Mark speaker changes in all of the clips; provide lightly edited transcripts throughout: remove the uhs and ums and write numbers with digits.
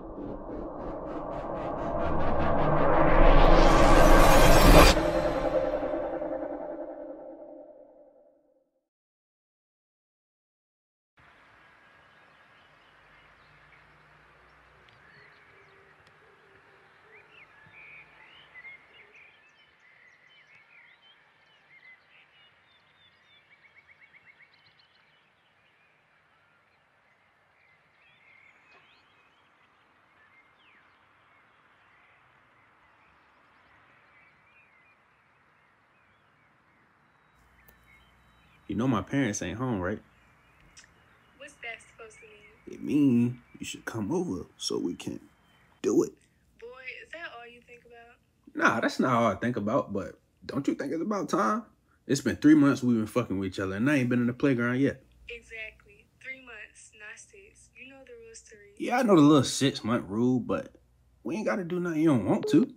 Speaker 1: You know my parents ain't home, right?
Speaker 2: What's that supposed to mean?
Speaker 1: It mean you should come over so we can do it.
Speaker 2: Boy, is that all you think about?
Speaker 1: Nah, that's not all I think about, but don't you think it's about time? It's been 3 months we've been fucking with each other, and I ain't been in the playground yet.
Speaker 2: Exactly. 3 months, not 6. You know the rules, Terik.
Speaker 1: Yeah, I know the little 6-month rule, but we ain't got to do nothing you don't want to.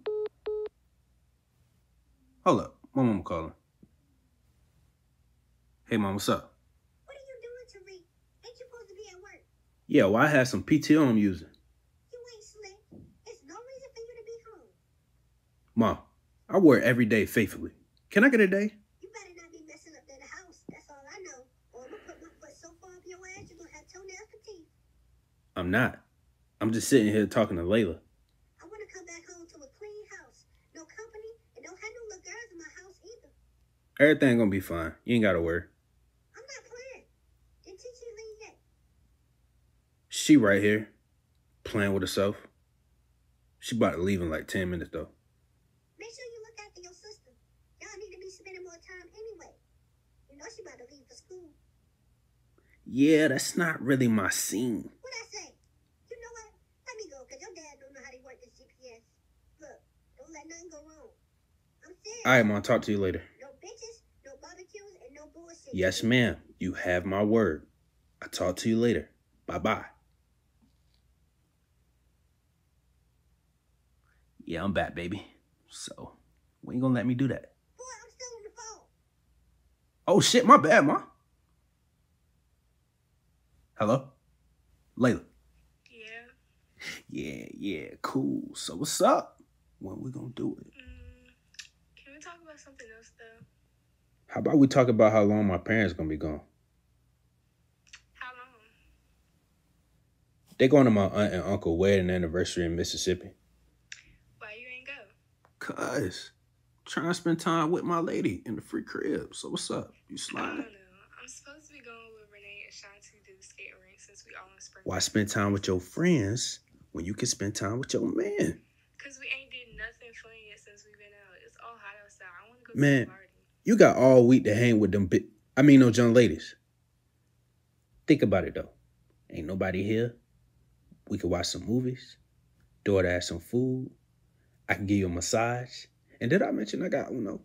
Speaker 1: Hold up. My mama calling. Hey, Mom, what's up?
Speaker 3: What are you doing, Terik? Ain't you supposed to be at work?
Speaker 1: Yeah, well, I had some PTO I'm using.
Speaker 3: You ain't slick. There's no reason for you to be home.
Speaker 1: Mom, I work every day faithfully. Can I get a day?
Speaker 3: You better not be messing up in the house. That's all I know. Or I'm going to put my foot so far up your ass, you're going to have toenails for teeth.
Speaker 1: I'm not. I'm just sitting here talking to Laila.
Speaker 3: I want to come back home to a clean house. No company, and don't have no little girls in my house either.
Speaker 1: Everything gonna be fine. You ain't gotta worry.
Speaker 3: I'm not playing. Did TT leave yet?
Speaker 1: She right here, playing with herself. She about to leave in like 10 minutes, though.
Speaker 3: Make sure you look after your sister. Y'all need to be spending more time anyway. You know she about to leave for school.
Speaker 1: Yeah, that's not really my scene.
Speaker 3: What I say? You know what? Let me go, because your dad don't know how to work this GPS. Look, don't let nothing go wrong. I'm serious.
Speaker 1: All right, Mom, talk to you later.
Speaker 3: No bitches, no barbecues, and no bullshit.
Speaker 1: Yes, ma'am. You have my word. I'll talk to you later. Bye-bye. Yeah, I'm back, baby. So, when you gonna let me do that?
Speaker 3: Boy, I'm still on the phone.
Speaker 1: Oh, shit, my bad, Mom. Hello? Laila?
Speaker 2: Yeah?
Speaker 1: Yeah, cool. So, what's up? When we gonna do it?
Speaker 2: Can we talk about something else, though?
Speaker 1: How about we talk about how long my parents gonna be gone?
Speaker 2: How long?
Speaker 1: They going to my aunt and uncle wedding anniversary in Mississippi.
Speaker 2: Why you ain't go?
Speaker 1: Cause trying to spend time with my lady in the free crib. So what's up? You
Speaker 2: I
Speaker 1: slide?
Speaker 2: don't know. I'm supposed to be going with Renee and Shanti to the skate rink since we all in spring.
Speaker 1: Why spend time with your friends when you can spend time with your man?
Speaker 2: Because we ain't did nothing fun yet since we've been out. It's all hot outside. I want to go
Speaker 1: Man,
Speaker 2: to the party.
Speaker 1: you got all week to hang with them those young ladies. Think about it though. Ain't nobody here. We could watch some movies. Daughter has some food. I can give you a massage. And did I mention I got,
Speaker 2: For real?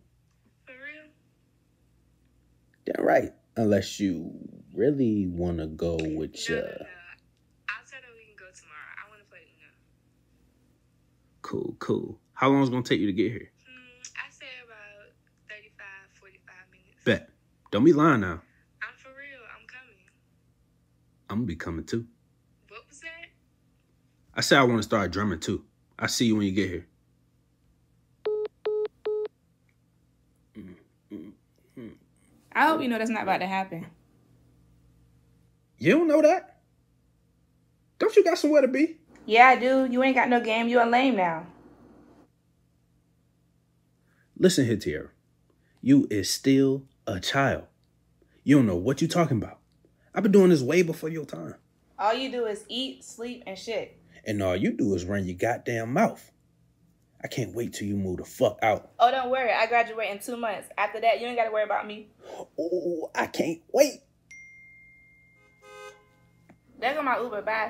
Speaker 1: damn right. Unless you really want to go with
Speaker 2: No,
Speaker 1: your...
Speaker 2: no. I'll tell them we can go tomorrow. I want to play Uno.
Speaker 1: Cool. How long is it going to take you to get here?
Speaker 2: I say about 35, 45 minutes.
Speaker 1: Bet. Don't be lying now.
Speaker 2: I'm for real. I'm coming.
Speaker 1: I'm going to be coming too.
Speaker 2: What was that?
Speaker 1: I said I want to start drumming too. I'll see you when you get here.
Speaker 4: I hope you know that's not about to happen.
Speaker 1: You don't know that? Don't you got somewhere to be?
Speaker 4: Yeah, I do. You ain't got no game. You a lame now.
Speaker 1: Listen here, Tierra. You is still a child. You don't know what you talking about. I've been doing this way before your time.
Speaker 4: All you do is eat, sleep, and shit.
Speaker 1: And all you do is run your goddamn mouth. I can't wait till you move the fuck out.
Speaker 4: Oh, don't worry. I graduate in 2 months. After that, you ain't got to worry about me.
Speaker 1: Oh, I can't wait.
Speaker 4: There go my Uber. Bye.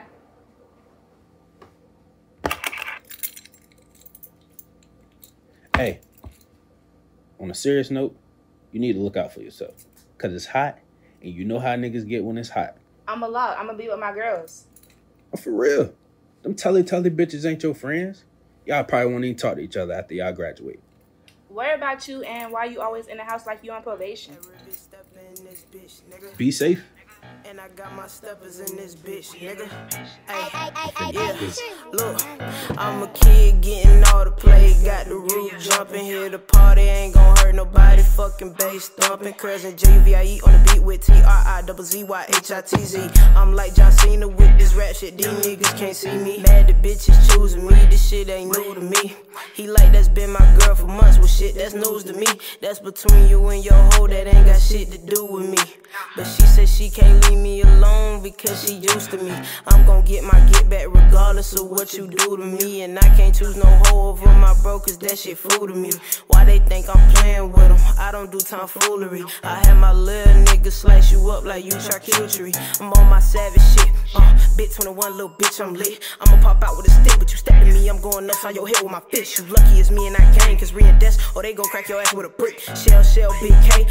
Speaker 1: Hey, on a serious note, you need to look out for yourself. Because it's hot, and you know how niggas get when it's hot.
Speaker 4: I'm a lot. I'm going to be with my girls.
Speaker 1: Oh, for real. Them telly bitches ain't your friends. Y'all probably won't even talk to each other after y'all graduate.
Speaker 4: Worry about you and why you always in the house like you on probation.
Speaker 1: Be safe.
Speaker 5: And I got my steppers in this bitch, nigga. Hey, yeah, look, I'm a kid getting all the play. Got the roof jumping here, the party ain't gon' hurt nobody. Fucking bass thumping, cousin JVIE on the beat with TRIZZYHITZ. I'm like John Cena with this rap shit, these niggas can't see me. Mad the bitches choosing me, this shit ain't new to me. He like that's been my girl for months, well shit, that's news to me. That's between you and your hoe, that ain't got shit to do with me. But she said she can't leave me alone because she used to me. I'm gon' get my get back regardless of what you do to me. And I can't choose no hoe over my bro cause that shit fool to me. Why they think I'm playing with them? I don't do tomfoolery. I had my little nigga slice you up like you charcuterie. I'm on my savage shit. Bit 21, little bitch, I'm lit. I'ma pop out with a stick, but you step to me, I'm going upside your head with my fist. You lucky it's me and I came, cause reinvest or they gon' crack your ass with a brick. Shell, Big K.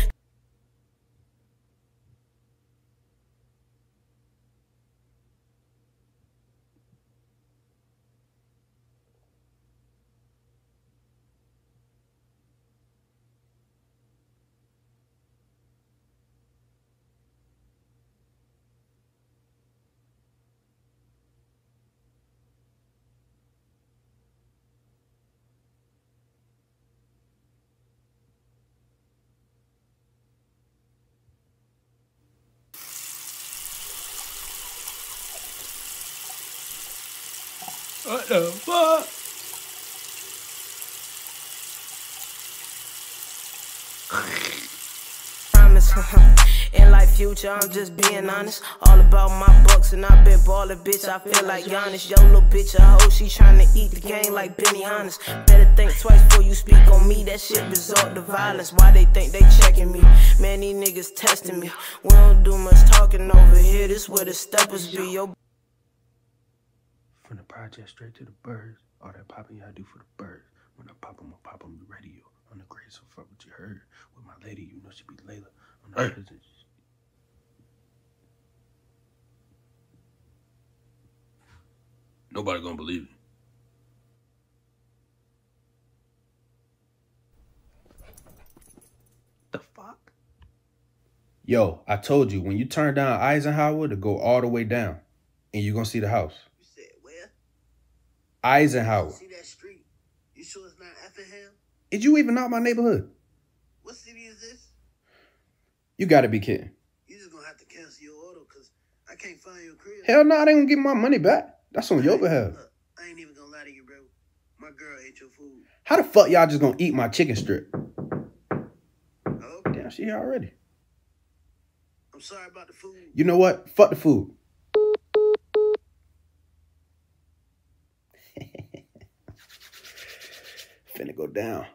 Speaker 1: What the fuck?
Speaker 5: In life future, I'm just being honest. All about my bucks and I've been ballin', bitch. I feel like Giannis. Yo, little bitch, a hoe, she tryna eat the game like Benny Hannes. Better think twice before you speak on me. That shit resort to violence. Why they think they checking me? Man, these niggas testing me. We don't do much talking over here. This where the steppers be. Yo.
Speaker 1: From the project straight to the birds. All that popping y'all do for the birds. When I pop them the radio. On the grade, so fuck what you heard. With my lady, you know she be Laila. On the business. Nobody gonna believe it. The fuck? Yo, I told you, when you turn down Eisenhower to go all the way down, and you gonna see the house.
Speaker 3: You said where?
Speaker 1: Eisenhower.
Speaker 3: See that street? You sure it's not Effingham?
Speaker 1: Did you even know my neighborhood?
Speaker 3: What city is this?
Speaker 1: You gotta be kidding.
Speaker 3: You just gonna have to cancel your order because I can't find your crib.
Speaker 1: Hell no, they ain't gonna give my money back. That's on your behalf.
Speaker 3: Look, I ain't even gonna lie to you, bro. My girl ate your food.
Speaker 1: How the fuck y'all just gonna eat my chicken strip?
Speaker 3: Oh?
Speaker 1: Damn, she here already.
Speaker 3: I'm sorry about the food.
Speaker 1: You know what? Fuck the food. Finna go down.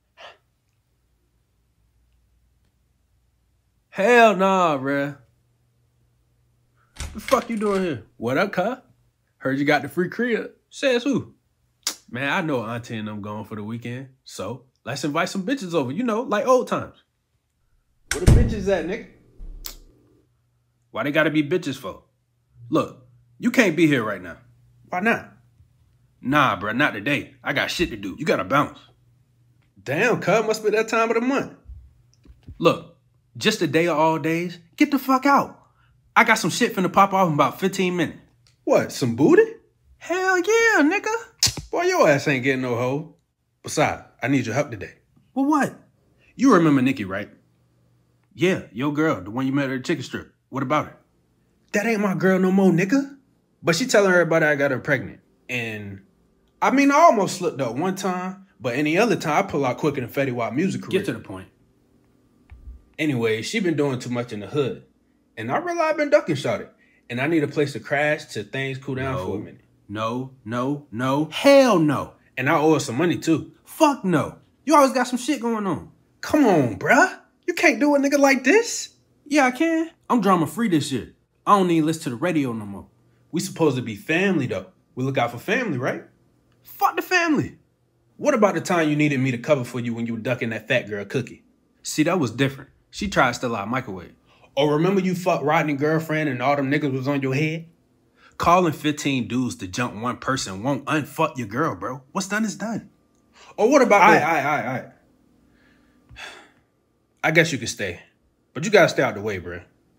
Speaker 1: Hell nah, bruh. The fuck you doing here? What up, cuz? Heard you got the free crib. Says who? Man, I know Auntie and them going for the weekend. So, let's invite some bitches over, you know, like old times. Where the bitches at, nigga? Why they gotta be bitches for? Look, you can't be here right now. Why not? Nah, bruh, not today. I got shit to do. You gotta bounce. Damn, cuz, must be that time of the month. Look, just a day of all days, get the fuck out. I got some shit finna pop off in about 15 minutes. What, some booty? Hell yeah, nigga. Boy, your ass ain't getting no hoe. Besides, I need your help today. Well, what? You remember Nikki, right? Yeah, your girl, the one you met at the chicken strip. What about her? That ain't my girl no more, nigga. But she telling everybody I got her pregnant. And, I mean, I almost slipped up one time, but any other time I pull out quicker than Fetty Wap music career. Get to the point. Anyway, she been doing too much in the hood. And I realize I've been ducking shorty. And I need a place to crash till things cool down for a minute. No. Hell no. And I owe her some money too. Fuck no. You always got some shit going on. Come on, bruh. You can't do a nigga like this. Yeah, I can. I'm drama free this year. I don't need to listen to the radio no more. We supposed to be family though. We look out for family, right? Fuck the family. What about the time you needed me to cover for you when you were ducking that fat girl Cookie? See, that was different. She tried to steal our microwave. Or remember you fucked Rodney's girlfriend and all them niggas was on your head? Calling 15 dudes to jump one person won't unfuck your girl, bro. What's done is done. Or what about that? I guess you could stay. But you gotta stay out the way, bro.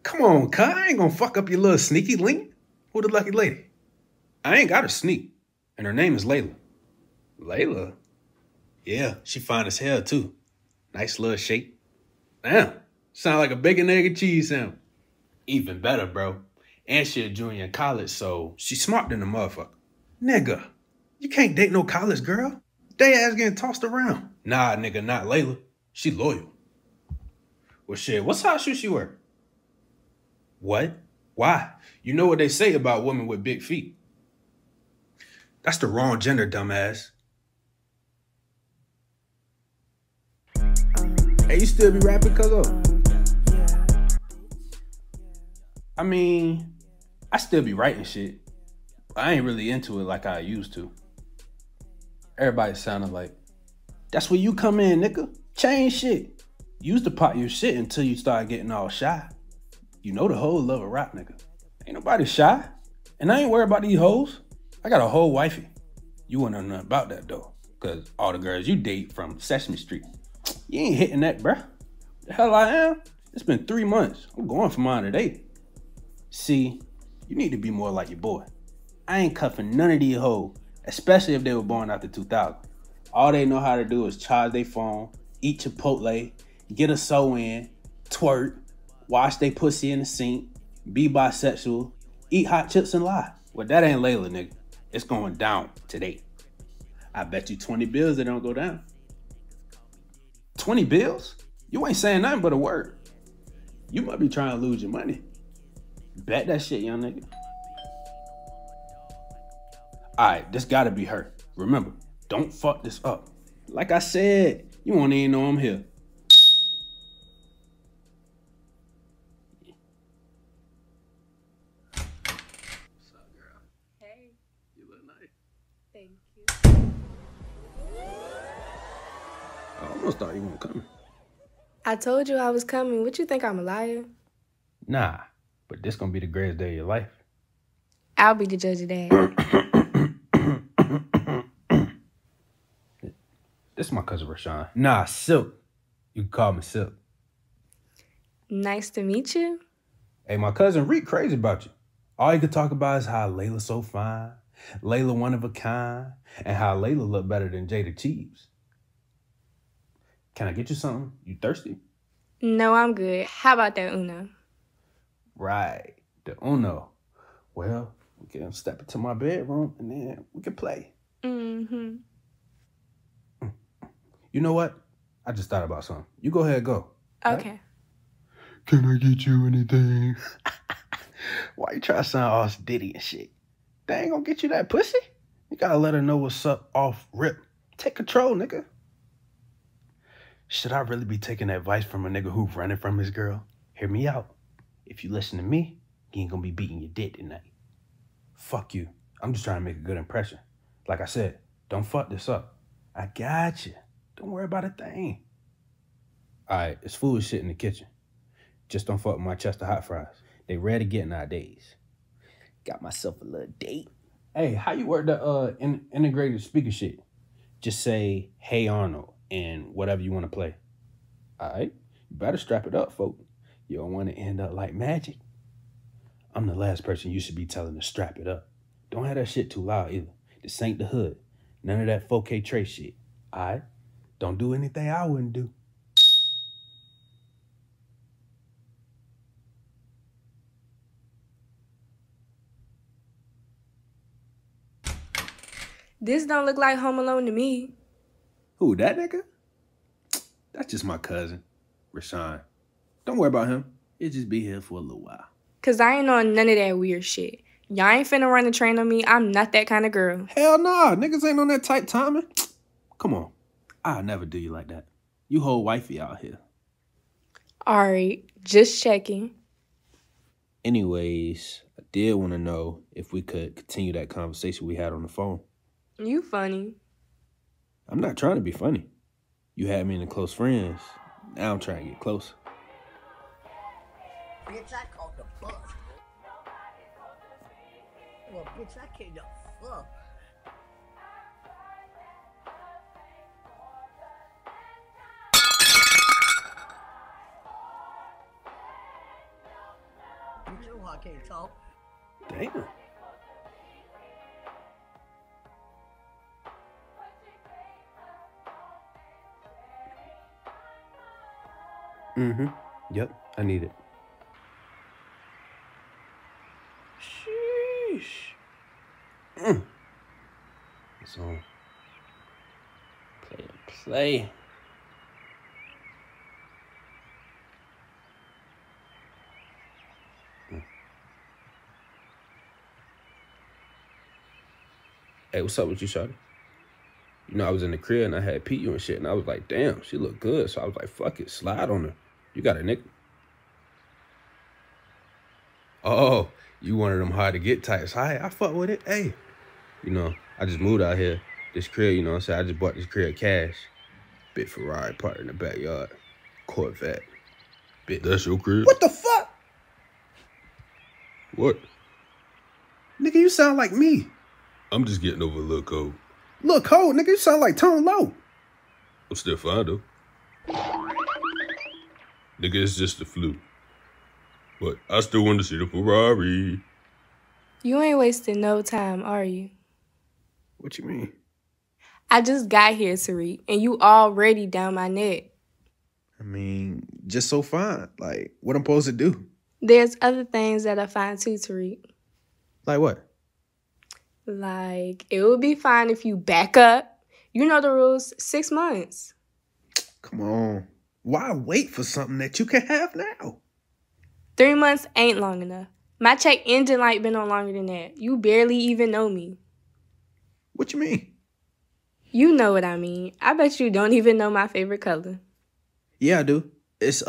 Speaker 1: Come on, cuz. I ain't gonna fuck up your little sneaky link. Who the lucky lady? I ain't got her sneak. And her name is Laila. Laila? Yeah, she fine as hell, too. Nice little shape. Damn, sound like a bacon, egg, and cheese sandwich. Even better, bro. And she a junior in college, so she smart than a motherfucker. Nigga, you can't date no college girl. They ass getting tossed around. Nah, nigga, not Laila. She loyal. Well, shit, what size shoes she wear? What? Why? You know what they say about women with big feet. That's the wrong gender, dumbass. Hey, you still be rapping, cuzzo? I mean, I still be writing shit. I ain't really into it like I used to. Everybody sounded like, that's where you come in, nigga. Change shit. You used to pop your shit until you start getting all shy. You know the hoes love a rap, nigga. Ain't nobody shy. And I ain't worried about these hoes. I got a whole wifey. You wouldn't know nothing about that, though. Because all the girls you date from Sesame Street, you ain't hitting that, bruh. The hell I am? It's been 3 months. I'm going for mine today. See, you need to be more like your boy. I ain't cuffing none of these hoes, especially if they were born after 2000. All they know how to do is charge their phone, eat Chipotle, get a sew-in, twerk, wash their pussy in the sink, be bisexual, eat hot chips and lie. Well, that ain't Laila, nigga. It's going down today. I bet you 20 bills it don't go down. 20 bills? You ain't saying nothing but a word. You might be trying to lose your money. Bet that shit, young nigga. Alright, this gotta be her. Remember, don't fuck this up. Like I said, you won't even know I'm here. What's up, girl?
Speaker 2: Hey,
Speaker 1: You look nice.
Speaker 2: thank you.
Speaker 1: I almost thought you weren't coming.
Speaker 2: I told you I was coming. What you think, I'm a liar?
Speaker 1: Nah, but this gonna be the greatest day of your life.
Speaker 2: I'll be the judge of that.
Speaker 1: This is my cousin Rishawn. Nah, Silk. You can call me Silk.
Speaker 2: Nice to meet you.
Speaker 1: Hey, my cousin Reek crazy about you. All you can talk about is how Laila's so fine, Laila one of a kind, and how Laila look better than Jada Cheese. Can I get you something? You thirsty?
Speaker 2: No, I'm good. How about that Uno?
Speaker 1: Right, the Uno. Well, we can step into my bedroom and then we can play.
Speaker 2: Mm-hmm.
Speaker 1: You know what? I just thought about something. You go ahead, go.
Speaker 2: Okay.
Speaker 1: Right? Can I get you anything? Why you try to sound all ditty and shit? They ain't gonna get you that pussy. You gotta let her know what's up off rip. Take control, nigga. Should I really be taking advice from a nigga who's running from his girl? Hear me out. If you listen to me, you ain't gonna be beating your dick tonight. Fuck you. I'm just trying to make a good impression. Like I said, don't fuck this up. I got you. Don't worry about a thing. All right, it's food shit in the kitchen. Just don't fuck with my chest of hot fries. They rare to get nowadays. Got myself a little date. Hey, how you work the integrated speaker shit? Just say, hey Arnold, and whatever you want to play. All right, you better strap it up, folk. You don't want to end up like Magic. I'm the last person you should be telling to strap it up. Don't have that shit too loud either. This ain't the hood. None of that 4K trace shit. All right? Don't do anything I wouldn't do.
Speaker 2: This don't look like Home Alone to me.
Speaker 1: Who, that nigga? That's just my cousin, Rishawn. Don't worry about him. He'll just be here for a little while.
Speaker 2: Cause I ain't on none of that weird shit. Y'all ain't finna run the train on me. I'm not that kind of girl.
Speaker 1: Hell nah, niggas ain't on that tight timing. Come on, I'll never do you like that. You whole wifey out here.
Speaker 2: Alright, just checking.
Speaker 1: Anyways, I did want to know if we could continue that conversation we had on the phone.
Speaker 2: You funny.
Speaker 1: I'm not trying to be funny. You had me in the close friends. Now I'm trying to get closer.
Speaker 3: Bitch, I called the bus. Well, bitch, I came to fuck. why I can't talk.
Speaker 1: Damn. Mm-hmm. Yep, I need it. Sheesh. It's on. Play. Hey, what's up with you, shawty? You know, I was in the crib and I had peed you and shit, and I was like, damn, she look good. So I was like, fuck it, slide on her. You got a nigga? Oh, you one of them hard to get types. I fuck with it. Hey, you know, I just moved out here. This crib, you know what I'm saying? I just bought this crib cash. Big Ferrari parked in the backyard. Corvette. That's your crib? What the fuck? What? Nigga, you sound like me. I'm just getting over a little cold. Little cold? Nigga, you sound like Tone Low. I'm still fine, though. Nigga, it's just the flu. But I still want to see the Ferrari.
Speaker 4: You ain't wasting no time, are you?
Speaker 1: What you mean?
Speaker 4: I just got here, Terik, and you already down my neck.
Speaker 1: I mean, just so fine. Like, what I'm supposed to do?
Speaker 4: There's other things that I find too, Terik.
Speaker 1: Like what?
Speaker 4: Like, it would be fine if you back up. You know the rules, 6 months.
Speaker 1: Come on. Why wait for something that you can have now?
Speaker 4: 3 months ain't long enough. My check engine light been on longer than that. You barely even know me.
Speaker 1: What you mean?
Speaker 4: You know what I mean. I bet you don't even know my favorite color.
Speaker 1: Yeah, I do. It's,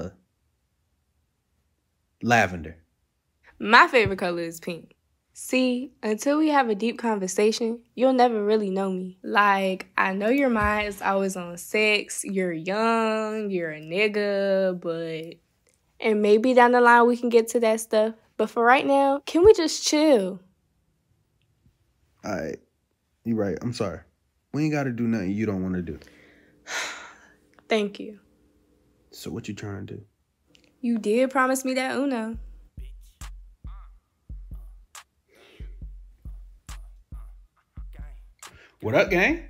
Speaker 1: lavender.
Speaker 4: My favorite color is pink. See, until we have a deep conversation, you'll never really know me. Like, I know your mind is always on sex, you're young, you're a nigga, but... And maybe down the line we can get to that stuff. But for right now, can we just chill?
Speaker 1: Alright. You right. I'm sorry. We ain't gotta do nothing you don't want to do.
Speaker 4: Thank you.
Speaker 1: So what you trying to do?
Speaker 4: You did promise me that Uno.
Speaker 1: What up, gang?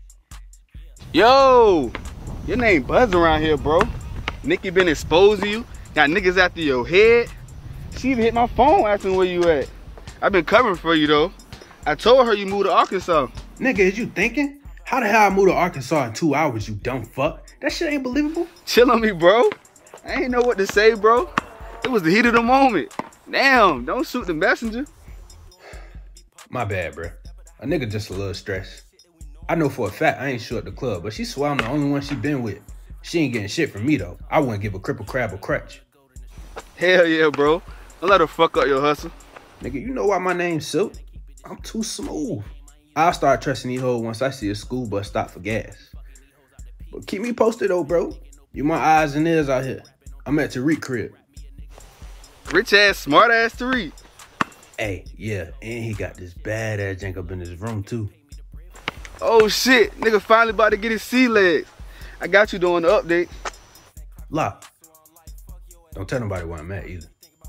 Speaker 6: Yo, your name buzzing around here, bro. Nikki been exposing you. Got niggas after your head. She even hit my phone asking where you at. I've been covering for you, though. I told her you moved to Arkansas.
Speaker 1: Nigga, is you thinking? How the hell I moved to Arkansas in 2 hours, you dumb fuck? That shit ain't believable.
Speaker 6: Chill on me, bro. I ain't know what to say, bro. It was the heat of the moment. Damn, don't shoot the messenger.
Speaker 1: My bad, bro. A nigga just a little stressed. I know for a fact I ain't sure at the club, but she swore I'm the only one she been with. She ain't getting shit from me, though. I wouldn't give a cripple crab a crutch.
Speaker 6: Hell yeah, bro. Don't let her fuck up your hustle.
Speaker 1: Nigga, you know why my name's Silk? I'm too smooth. I'll start trusting these hoes once I see a school bus stop for gas. But keep me posted, though, bro. You my eyes and ears out here. I'm at Terik crib.
Speaker 6: Rich ass, smart ass Terik.
Speaker 1: Hey, yeah, and he got this badass jank up in his room, too.
Speaker 6: Oh shit, nigga finally about to get his sea legs. I got you doing the update.
Speaker 1: La, don't tell nobody where I'm at either.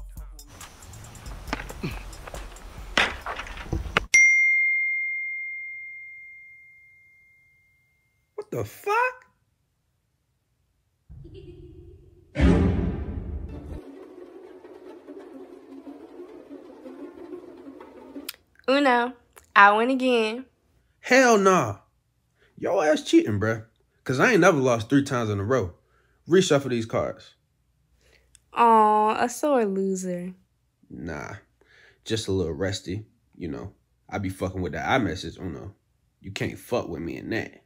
Speaker 1: What the fuck?
Speaker 4: Uno, I win again.
Speaker 1: Hell nah. Your ass cheating, bruh. Cause I ain't never lost 3 times in a row. Reshuffle these cards.
Speaker 4: Aw, a sore loser.
Speaker 1: Nah, just a little rusty. You know, I be fucking with that iMessage, Uno. You can't fuck with me in that.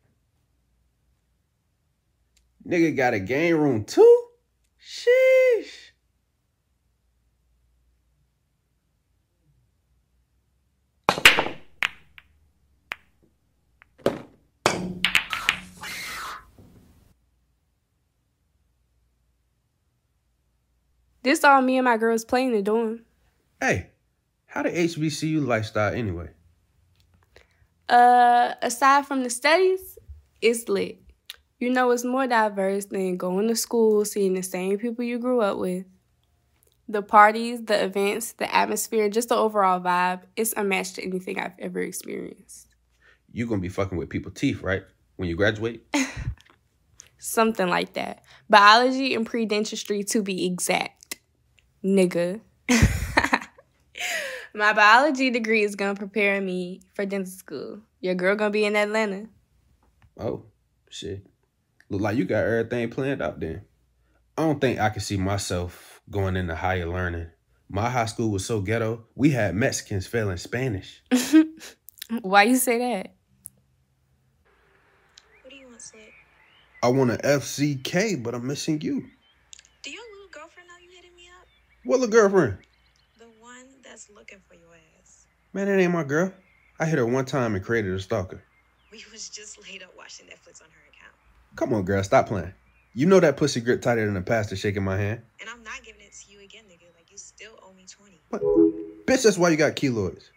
Speaker 1: Nigga got a game room too? Sheesh.
Speaker 4: This all me and my girls playing and doing.
Speaker 1: Hey, how the HBCU lifestyle anyway?
Speaker 4: Aside from the studies, it's lit. You know, it's more diverse than going to school, seeing the same people you grew up with. The parties, the events, the atmosphere, just the overall vibe, it's unmatched to anything I've ever experienced.
Speaker 1: You gonna be fucking with people's teeth, right? When you graduate?
Speaker 4: Something like that. Biology and pre-dentistry to be exact. Nigga. My biology degree is gonna prepare me for dental school. Your girl gonna be in Atlanta.
Speaker 1: Oh, shit. Look like you got everything planned out then. I don't think I can see myself going into higher learning. My high school was so ghetto, we had Mexicans failing Spanish.
Speaker 4: Why you say that?
Speaker 2: What do you want, Slick?
Speaker 1: I want an FCK, but I'm missing you.
Speaker 2: Do your little girlfriend know you hitting me up?
Speaker 1: What little girlfriend?
Speaker 2: The one that's looking for your ass.
Speaker 1: Man, that ain't my girl. I hit her one time and created a stalker.
Speaker 2: We was just laid up watching Netflix on her account.
Speaker 1: Come on, girl, stop playing. You know that pussy grip tighter than a pastor shaking my hand.
Speaker 2: And I'm not giving it to you again, nigga. Like, you still owe me 20.
Speaker 1: What? Bitch, that's why you got keloids.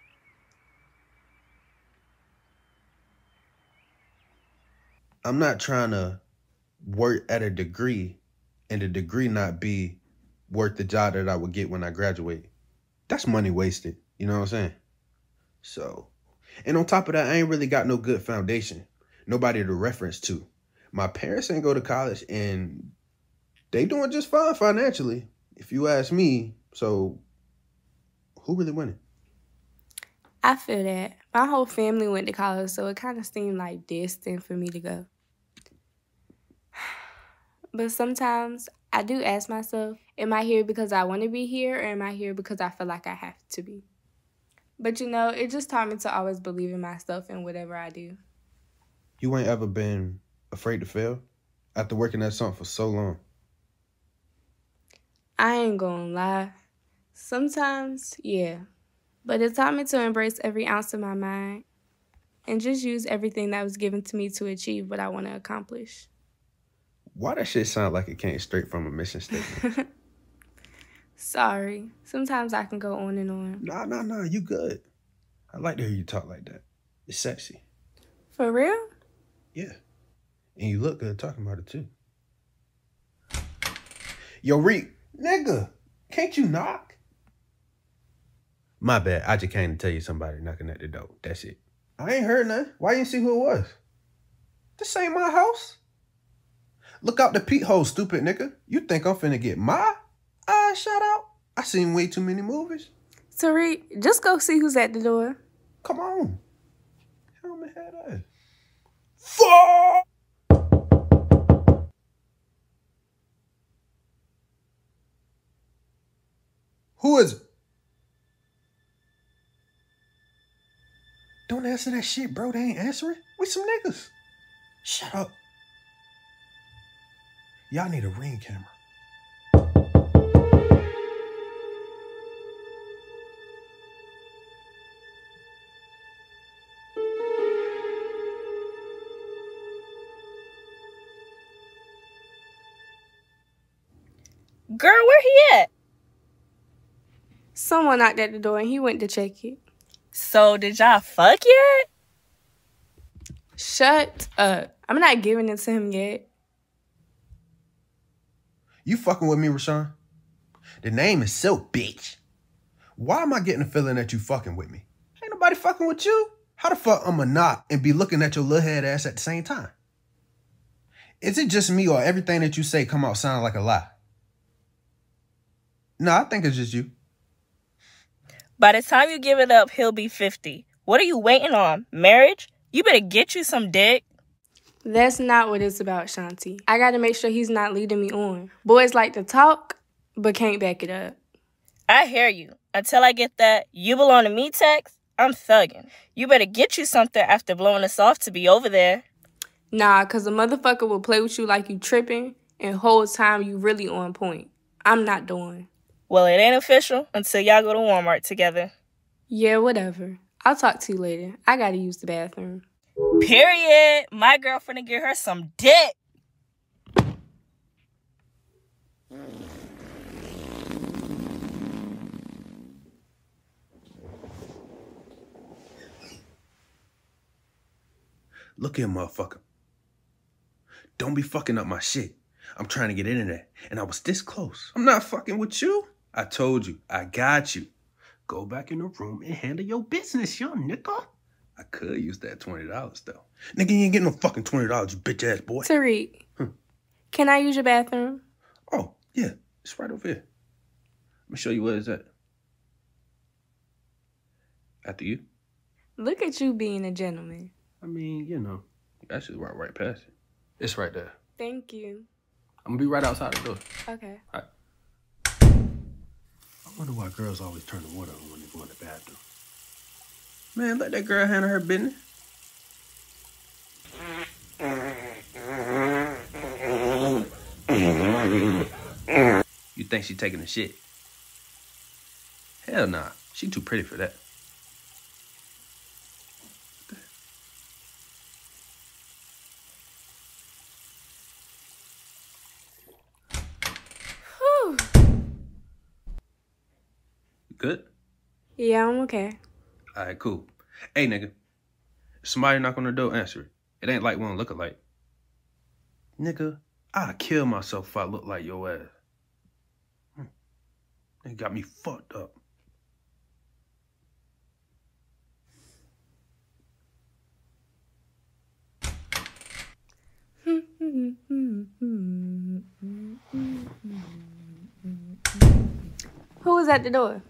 Speaker 1: I'm not trying to work at a degree and the degree not be worth the job that I would get when I graduate. That's money wasted. You know what I'm saying? So, and on top of that, I ain't really got no good foundation. Nobody to reference to. My parents ain't go to college and they doing just fine financially, if you ask me. So, who really winning?
Speaker 4: I feel that. My whole family went to college, so it kind of seemed like distant for me to go. But sometimes I do ask myself, am I here because I want to be here, or am I here because I feel like I have to be? But you know, it just taught me to always believe in myself and whatever I do.
Speaker 1: You ain't ever been afraid to fail after working at something for so long?
Speaker 4: I ain't gonna lie. Sometimes, yeah. But it taught me to embrace every ounce of my mind and just use everything that was given to me to achieve what I want to accomplish.
Speaker 1: Why that shit sound like it came straight from a mission statement?
Speaker 4: Sorry. Sometimes I can go on and on.
Speaker 1: Nah, you good. I like to hear you talk like that. It's sexy.
Speaker 4: For real?
Speaker 1: Yeah. And you look good talking about it too. Yo, Reek, nigga, can't you knock? My bad. I just came to tell you somebody knocking at the door. That's it. I ain't heard nothing. Why you didn't see who it was? This ain't my house. Look out the peep hole, stupid nigga. You think I'm finna get my eyes shot out? I seen way too many movies.
Speaker 4: Terik, just go see who's at the door.
Speaker 1: Come on. Helmet head ass. Fuck! Who is it? Don't answer that shit, bro. They ain't answering. We some niggas. Shut up. Y'all need a Ring camera.
Speaker 7: Girl, where he at?
Speaker 4: Someone knocked at the door and he went to check it.
Speaker 7: So, did y'all fuck yet?
Speaker 4: Shut up. I'm not giving it to him yet.
Speaker 1: You fucking with me, Rishawn? The name is Silk, bitch. Why am I getting the feeling that you fucking with me? Ain't nobody fucking with you. How the fuck I'ma knock and be looking at your little head ass at the same time? Is it just me or everything that you say come out sound like a lie? No, I think it's just you.
Speaker 7: By the time you give it up, he'll be 50. What are you waiting on? Marriage? You better get you some dick.
Speaker 4: That's not what it's about, Shanti. I gotta make sure he's not leading me on. Boys like to talk, but can't back it up.
Speaker 7: I hear you. Until I get that "you belong to me" text, I'm thugging. You better get you something after blowing us off to be over there.
Speaker 4: Nah, cause a motherfucker will play with you like you tripping and whole time you really on point. I'm not doing.
Speaker 7: Well, it ain't official until y'all go to Walmart together.
Speaker 4: Yeah, whatever. I'll talk to you later. I gotta use the bathroom.
Speaker 7: Period. My girlfriend to get her some dick.
Speaker 1: Look here, motherfucker. Don't be fucking up my shit. I'm trying to get into that, and I was this close. I'm not fucking with you. I told you, I got you. Go back in the room and handle your business, young nigga. I could use that $20 though. Nigga, you ain't getting no fucking $20, you bitch ass boy.
Speaker 4: Terik, can I use your bathroom?
Speaker 1: Oh, yeah, it's right over here. Let me show you where it's at. After you.
Speaker 4: Look at you being a gentleman.
Speaker 1: I mean, you know, that's just right past it. It's right there.
Speaker 4: Thank you.
Speaker 1: I'm gonna be right outside the door.
Speaker 4: Okay.
Speaker 1: All right. I wonder why girls always turn the water on when they go in the bathroom. Man, let that girl handle her business. You think she taking a shit? Hell nah. She too pretty for that.
Speaker 4: Whew.
Speaker 1: Good?
Speaker 4: Yeah, I'm okay.
Speaker 1: All right, cool. Hey, nigga. If somebody knock on the door, answer it. It ain't like we don't look alike. Nigga, I'd kill myself if I look like your ass. They got me fucked up.
Speaker 4: Who was at the door?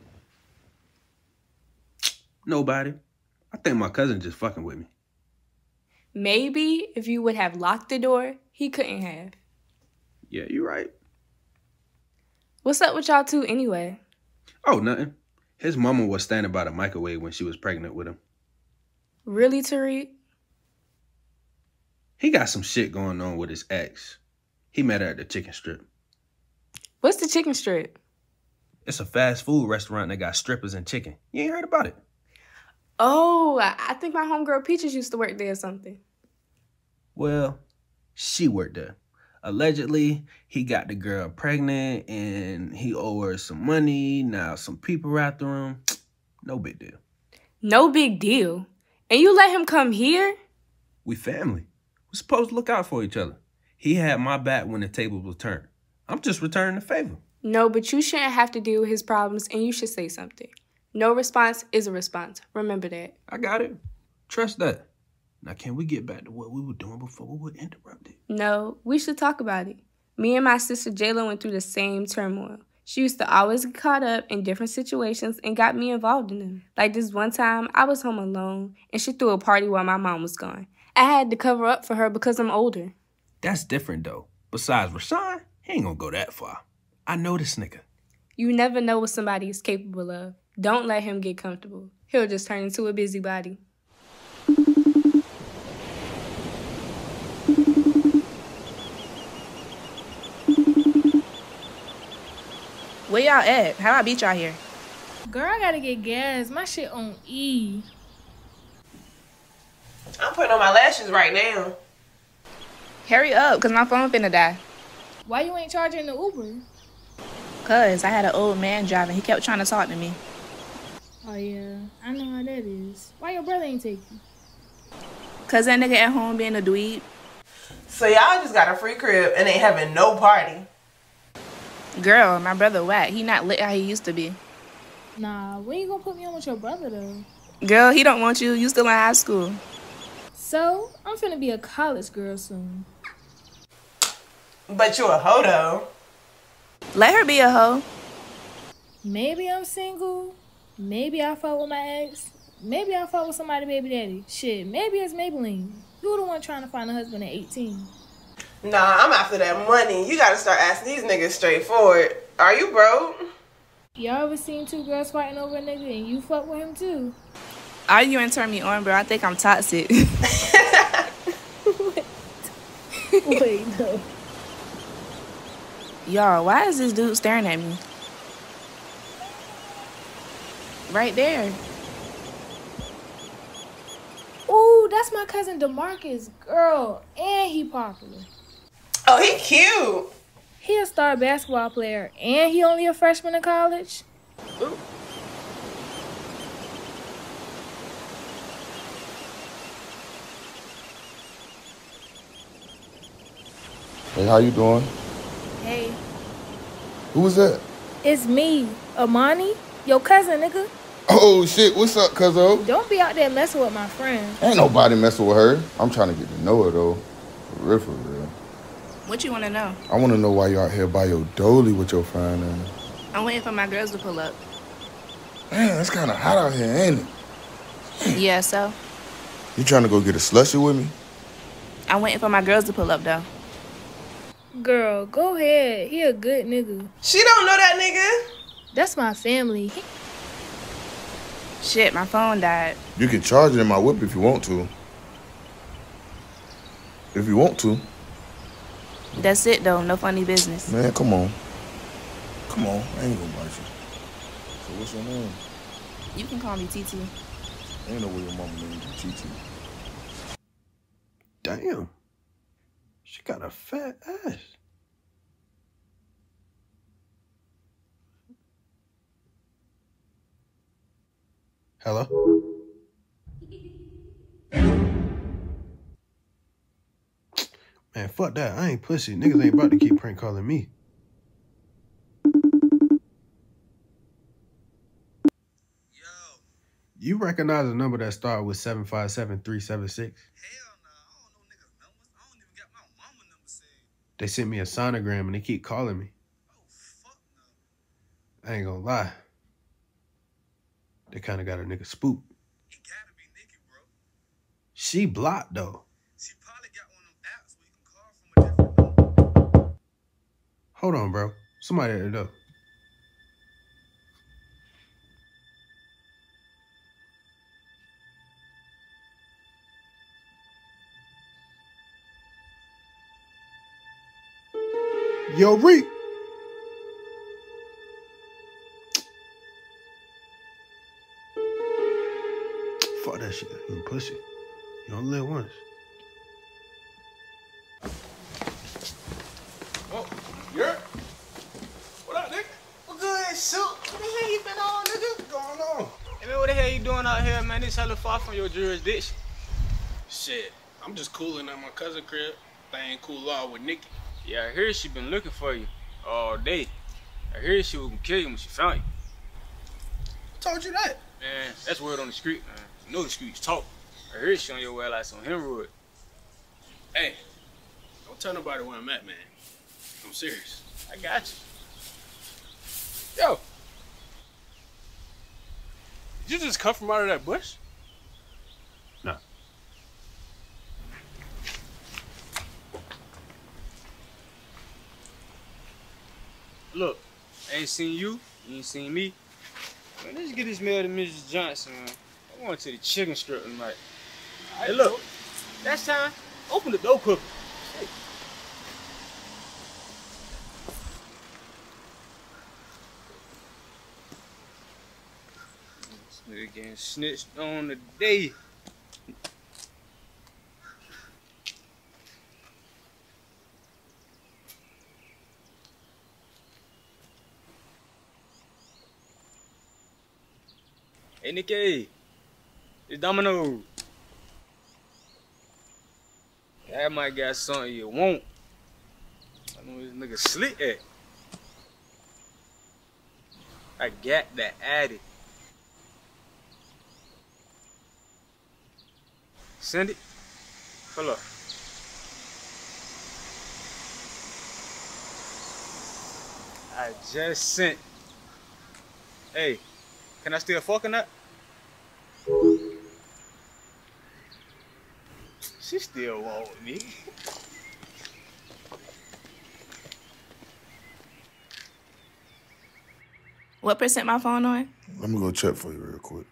Speaker 1: Nobody. I think my cousin just fucking with me.
Speaker 4: Maybe if you would have locked the door, he couldn't have.
Speaker 1: Yeah, you right.
Speaker 4: What's up with y'all two anyway?
Speaker 1: Oh, nothing. His mama was standing by the microwave when she was pregnant with him.
Speaker 4: Really, Terik?
Speaker 1: He got some shit going on with his ex. He met her at the chicken strip.
Speaker 4: What's the chicken strip?
Speaker 1: It's a fast food restaurant that got strippers and chicken. You ain't heard about it?
Speaker 4: Oh, I think my homegirl Peaches used to work there or something.
Speaker 1: Well, she worked there. Allegedly, he got the girl pregnant and he owed her some money. Now some people are after him. No big deal.
Speaker 4: No big deal. And you let him come here?
Speaker 1: We family. We're supposed to look out for each other. He had my back when the tables was turned. I'm just returning the favor.
Speaker 4: No, but you shouldn't have to deal with his problems and you should say something. No response is a response. Remember that.
Speaker 1: I got it. Trust that. Now, can we get back to what we were doing before we were interrupted?
Speaker 4: No, we should talk about it. Me and my sister Jayla went through the same turmoil. She used to always get caught up in different situations and got me involved in them. Like this one time, I was home alone and she threw a party while my mom was gone. I had to cover up for her because I'm older.
Speaker 1: That's different, though. Besides Rishawn, he ain't gonna go that far. I know this nigga.
Speaker 4: You never know what somebody is capable of. Don't let him get comfortable. He'll just turn into a busybody.
Speaker 7: Where y'all at? How I beat y'all here?
Speaker 8: Girl, I gotta get gas. My shit on E.
Speaker 9: I'm putting on my lashes right now.
Speaker 7: Hurry up, cause my phone finna die.
Speaker 8: Why you ain't charging the Uber?
Speaker 7: Cause I had an old man driving. He kept trying to talk to me.
Speaker 8: Oh yeah, I know how that is. Why your brother ain't take you?
Speaker 7: Cause that nigga at home being a dweeb.
Speaker 9: So y'all just got a free crib and ain't having no party.
Speaker 7: Girl, my brother whack. He not lit how he used to be.
Speaker 8: Nah, when you gonna put me on with your brother though?
Speaker 7: Girl, he don't want you. You still in high school.
Speaker 8: So, I'm finna be a college girl soon.
Speaker 9: But you a hoe though.
Speaker 7: Let her be a hoe.
Speaker 8: Maybe I'm single. Maybe I fought with my ex. Maybe I fought with somebody baby daddy. Shit, maybe it's Maybelline. You the one trying to find a husband at 18.
Speaker 9: Nah, I'm after that money. You gotta start asking these niggas straightforward. Are you broke?
Speaker 8: Y'all ever seen two girls fighting over a nigga and you fuck with him too?
Speaker 7: Arguing turn me on, bro. I think I'm toxic.
Speaker 8: Wait, no.
Speaker 7: Y'all, why is this dude staring at me? Right there.
Speaker 8: Ooh, that's my cousin DeMarcus. Girl, and he popular.
Speaker 9: Oh, he cute.
Speaker 8: He a star basketball player, and he only a freshman in college.
Speaker 9: Ooh.
Speaker 10: Hey, how you doing?
Speaker 8: Hey,
Speaker 10: Who was that?
Speaker 8: It's me, Amani, your cousin, nigga.
Speaker 10: Oh, shit. What's up, cuzzo?
Speaker 8: Don't be out there messing with my friend.
Speaker 10: Ain't nobody messing with her. I'm trying to get to know her, though. For real, for real.
Speaker 7: What you want to know?
Speaker 10: I want to know why you out here by your dolly with your fine ass.
Speaker 7: I'm waiting for my girls to pull up.
Speaker 10: Man, it's kind of hot out here, ain't it?
Speaker 7: Yeah, so?
Speaker 10: You trying to go get a slushie with me?
Speaker 7: I'm waiting for my girls to pull up, though.
Speaker 8: Girl, go ahead. He a good nigga.
Speaker 9: She don't know that nigga.
Speaker 8: That's my family.
Speaker 7: Shit, my phone died.
Speaker 10: You can charge it in my whip if you want to. If you want to.
Speaker 7: That's it, though. No funny business.
Speaker 10: Man, come on. Come on. I ain't gonna bite you. So what's your name?
Speaker 7: You can call me TT.
Speaker 10: Ain't no way your mama named you TT.
Speaker 1: Damn. She got a fat ass. Hello? Man, fuck that. I ain't pussy. Niggas ain't about to keep prank calling me. You recognize a number that starts with 757-376? They sent me a sonogram and they keep calling me. I ain't gonna lie. They kind of got a nigga spooked.
Speaker 6: It gotta be Nikki, bro.
Speaker 1: She blocked, though.
Speaker 6: She probably got one of them apps where you can call from a different number.
Speaker 1: Hold on, bro. Somebody at the door. Yo, Reek. Fuck that shit. You pussy. You only live once.
Speaker 6: Oh, yeah. What up, nigga? What good, Silk? What the hell you been on, nigga? What's going on?
Speaker 11: Hey, man, what the hell you doing out here, man? This hella far from your jurisdiction.
Speaker 6: Shit, I'm just cooling at my cousin crib. Playing cool law with Nikki.
Speaker 11: Yeah, I heard she been looking for you all day. I heard she was gonna kill you when she found you.
Speaker 6: Who told you that?
Speaker 11: Man, that's word on the street, man. You know the streets talk. I heard she on your way like some hemorrhoid.
Speaker 6: Hey, don't tell nobody where I'm at, man. I'm serious.
Speaker 11: I got you. Yo. Did you just come from out of that bush?
Speaker 1: No.
Speaker 11: Look, I ain't seen you ain't seen me. Man, let's get this mail to Mrs. Johnson, man. I want to the chicken strip tonight. Hey, look, that's time. Open the door quick. Hey. This nigga getting snitched on today. Hey, Nikki, it's Domino. That might got something you want. I know this nigga slick at. I got that addy. Send it. Hold up. I just sent. Hey. Can I still fuck in that? She still want me.
Speaker 7: What percent my phone on?
Speaker 10: Let me go check for you real quick.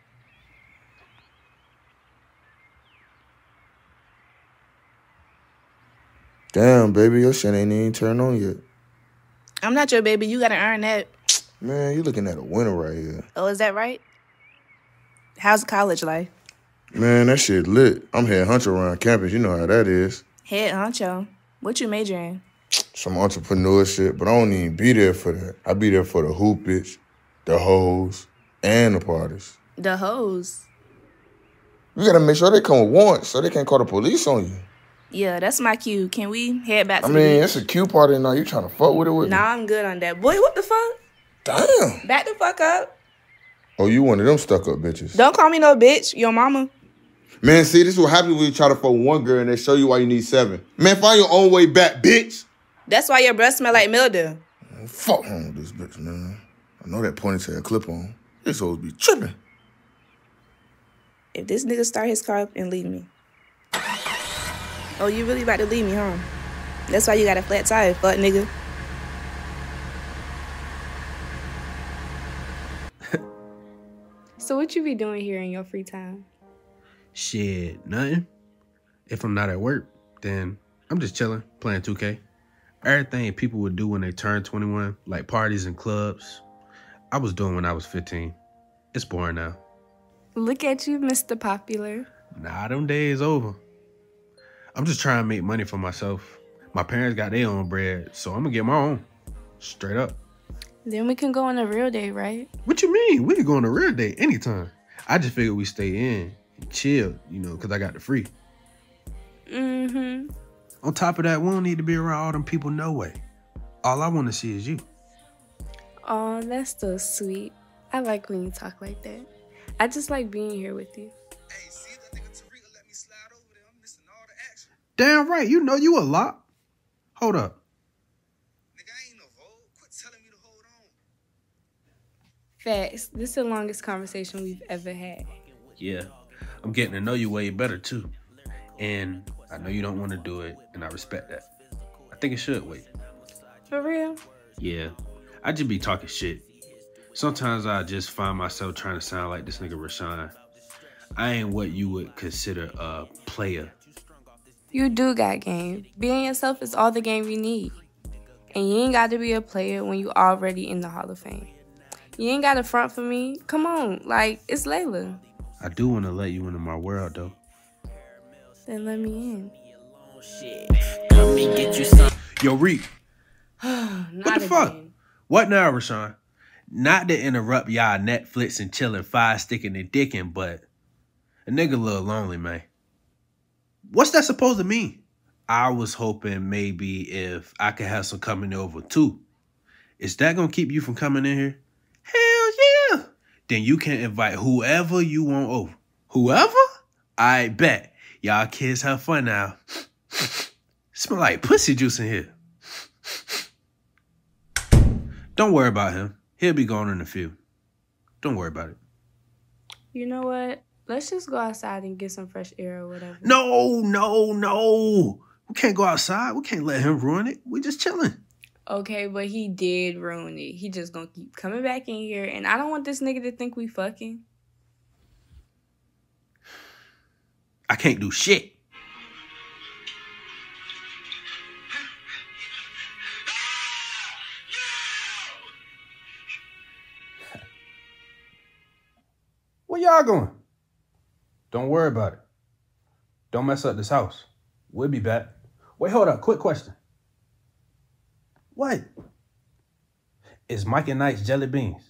Speaker 10: Damn, baby, your shit ain't even turned on yet.
Speaker 7: I'm not your baby. You gotta earn that.
Speaker 10: Man, you looking at a winner right here.
Speaker 7: Oh, is that right? How's college life?
Speaker 10: Man, that shit lit. I'm head honcho around campus. You know how that is.
Speaker 7: Head honcho. What you major in?
Speaker 10: Some entrepreneur shit, but I don't even be there for that. I be there for the hoopage, the hoes, and the parties.
Speaker 7: The hoes?
Speaker 10: You gotta make sure they come with warrants so they can't call the police on you.
Speaker 7: Yeah, that's my cue. Can we head back to
Speaker 10: I
Speaker 7: the
Speaker 10: mean,
Speaker 7: beach?
Speaker 10: it's a cue party now. You trying to fuck with it with me?
Speaker 7: Nah, I'm good on that. Boy, what the fuck?
Speaker 10: Damn.
Speaker 4: Back the fuck up.
Speaker 10: Oh, you one of them stuck-up bitches.
Speaker 4: Don't call me no bitch. Your mama.
Speaker 10: Man, see, this is what happens when you try to fuck one girl and they show you why you need 7. Man, find your own way back, bitch.
Speaker 4: That's why your breath smell like mildew.
Speaker 10: Fuck home with this bitch, man. I know that ponytail clip on. This hoes be tripping.
Speaker 4: If this nigga start his car up and leave me. Oh, you really about to leave me, huh? That's why you got a flat tire, fuck nigga. So what you be doing here in your free time?
Speaker 1: Shit, nothing. If I'm not at work, then I'm just chilling, playing 2K. Everything people would do when they turn 21, like parties and clubs, I was doing when I was 15. It's boring now.
Speaker 4: Look at you, Mr. Popular.
Speaker 1: Nah, them days over. I'm just trying to make money for myself. My parents got their own bread, so I'm gonna get my own. Straight up.
Speaker 4: Then we can go on a real date, right?
Speaker 1: What you mean? We can go on a real date anytime. I just figured we stay in and chill, you know, because I got the free.
Speaker 4: Mm-hmm.
Speaker 1: On top of that, we don't need to be around all them people, no way. All I want to see is you.
Speaker 4: Oh, that's so sweet. I like when you talk like that. I just like being here with you.
Speaker 6: Hey, see that nigga Terik let me slide over there. I'm missing all the action.
Speaker 1: Damn right, you know you a lot. Hold up.
Speaker 6: Nigga, I ain't no vogue. Quit telling me to hold on.
Speaker 4: Facts. This is the longest conversation we've ever had.
Speaker 1: Yeah, I'm getting to know you way better too. And I know you don't want to do it, and I respect that. I think it should wait.
Speaker 4: For real?
Speaker 1: Yeah, I just be talking shit. Sometimes I just find myself trying to sound like this nigga Rishawn. I ain't what you would consider a player.
Speaker 4: You do got game. Being yourself is all the game you need. And you ain't got to be a player when you already in the Hall of Fame. You ain't got to front for me. Come on, like, it's Laila.
Speaker 1: I do want to let you into my world, though.
Speaker 4: Then let me in.
Speaker 1: Yo, Reek. What the fuck? What now, Rishawn? Not to interrupt y'all Netflix and chilling, fire sticking and dicking, but a nigga a little lonely, man. What's that supposed to mean? I was hoping maybe if I could have some coming over too. Is that gonna keep you from coming in here? Hell yeah. Then you can invite whoever you want over. Whoever? I bet. Y'all kids have fun now. Smell like pussy juice in here. Don't worry about him. He'll be gone in a few. Don't worry about it.
Speaker 4: You know what? Let's just go outside and get some fresh air or whatever.
Speaker 1: No, no, no. We can't go outside. We can't let him ruin it. We just chilling.
Speaker 4: Okay, but he did ruin it. He just gonna keep coming back in here, and I don't want this nigga to think we fucking.
Speaker 1: I can't do shit. Where y'all going? Don't worry about it. Don't mess up this house. We'll be back. Wait, hold up. Quick question. What? Is Mike and Knight's jelly beans?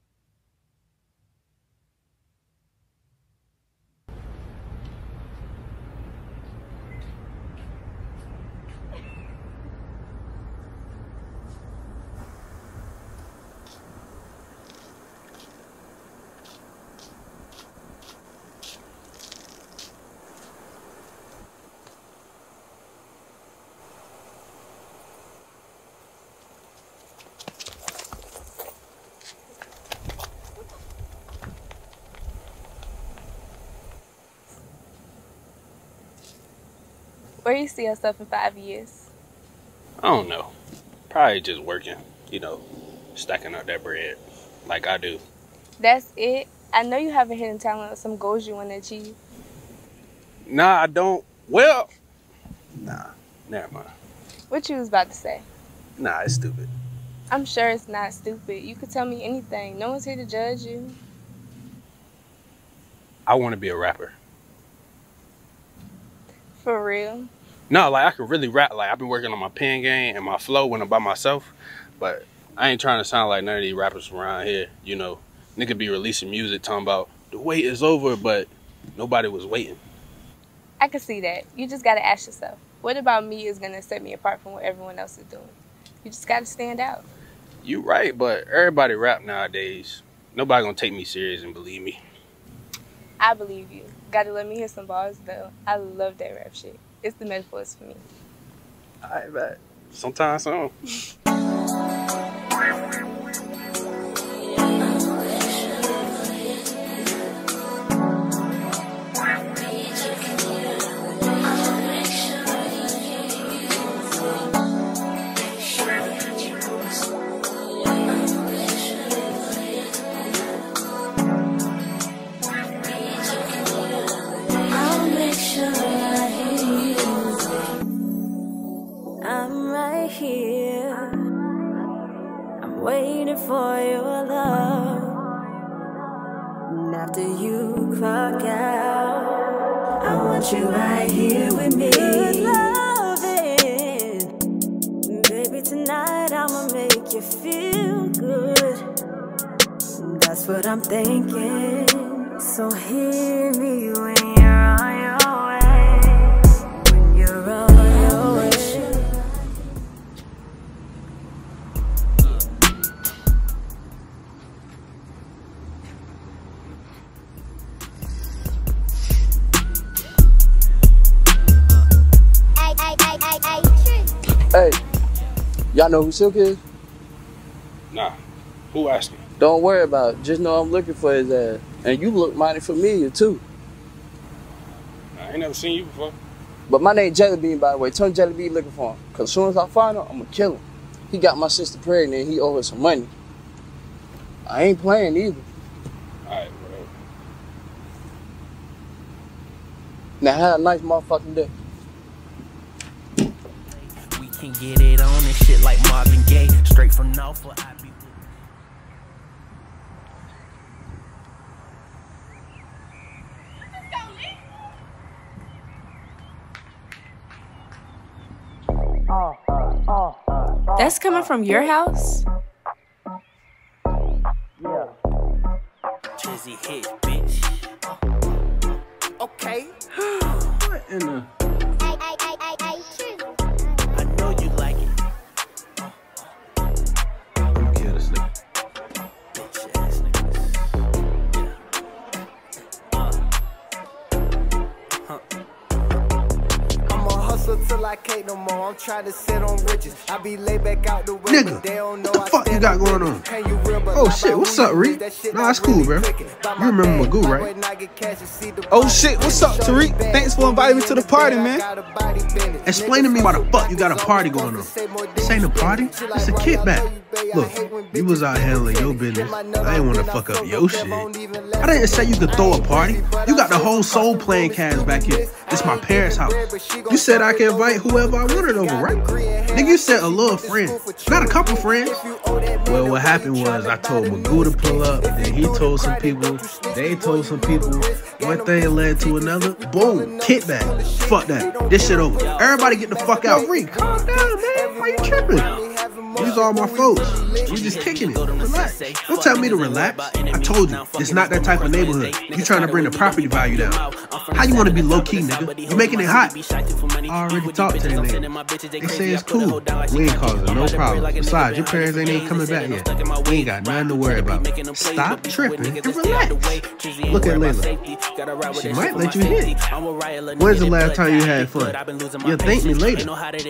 Speaker 4: Where you see yourself in 5 years?
Speaker 1: I don't know. Probably just working, you know, stacking up that bread like I do.
Speaker 4: That's it? I know you have a hidden talent or some goals you want to achieve.
Speaker 1: Nah, I don't. Well, nah, never mind.
Speaker 4: What you was about to say?
Speaker 1: Nah, it's stupid.
Speaker 4: I'm sure it's not stupid. You could tell me anything. No one's here to judge you.
Speaker 1: I want to be a rapper.
Speaker 4: For real?
Speaker 1: No, like I could really rap. Like I've been working on my pen game and my flow when I'm by myself, but I ain't trying to sound like none of these rappers around here. You know, nigga be releasing music talking about the wait is over, but nobody was waiting.
Speaker 4: I can see that. You just gotta ask yourself, what about me is gonna set me apart from what everyone else is doing? You just gotta stand out.
Speaker 1: You right, but everybody rap nowadays. Nobody gonna take me serious and believe me.
Speaker 4: I believe you. Gotta let me hear some bars though. I love that rap shit. It's the metaphors for me.
Speaker 1: I bet. Sometimes so.
Speaker 5: For your love, and after you clock out, I want you right here with me. Good loving, baby. Tonight I'ma make you feel good. That's what I'm thinking. So hear me when you're on your way. When you're on your way.
Speaker 12: Hey, y'all know who Silk is?
Speaker 1: Nah, who asking?
Speaker 12: Don't worry about it. Just know I'm looking for his ass. And you look mighty familiar, too.
Speaker 1: I ain't never seen you before.
Speaker 12: But my name Jellybean, by the way. Tell Jellybean looking for him. Because as soon as I find him, I'm going to kill him. He got my sister pregnant and he owe her some money. I ain't playing either.
Speaker 1: Alright, whatever.
Speaker 12: Now, have a nice motherfucking day.
Speaker 5: Can get it on and shit like Marvin Gaye, straight from North.
Speaker 4: That's coming from your house?
Speaker 5: Yeah. TrizzyHitz's, bitch. Okay.
Speaker 1: What in the?
Speaker 5: I know you like it.
Speaker 1: I'm kill this nigga.
Speaker 5: Bitch ass niggas. I'm a hustle till I can't no more. I'm trying to sit on riches. I be laid back out the way.
Speaker 13: Nigga, what the fuck you got going on? Oh shit, what's up, Reek? Nah, it's cool, bro. You remember Magoo, right?
Speaker 6: Oh shit, what's up, Terik? Thanks for inviting me to the party, man.
Speaker 13: Explain to me why the fuck you got a party going on. This ain't a party, it's a kickback. Look, you was out handling your business. I ain't want to fuck up your shit. I didn't say you could throw a party. You got the whole soul playing cast back here. It's my parents' house. You said I can invite whoever I wanted over, right? Nigga, you said a little friend, not a couple friends. Well, what happened was I told Magoo to pull up, then he told some people, they told some people. One thing led to another. Boom, kickback. Fuck that. This shit over. Everybody get the fuck out. Reek, calm down, man. Why you tripping? These are all my folks. We just kicking it. Relax. Don't tell me to relax. I told you, it's not that type of neighborhood. You trying to bring the property value down. How you want to be low-key, nigga? You making it hot. I already talked to them niggas. They say it's cool. We ain't causing no problems. Besides, your parents ain't coming back yet. We ain't got nothing to worry about. Stop tripping and relax. Look at Laila. She might let you hit. When's the last time you had fun? You'll thank me later.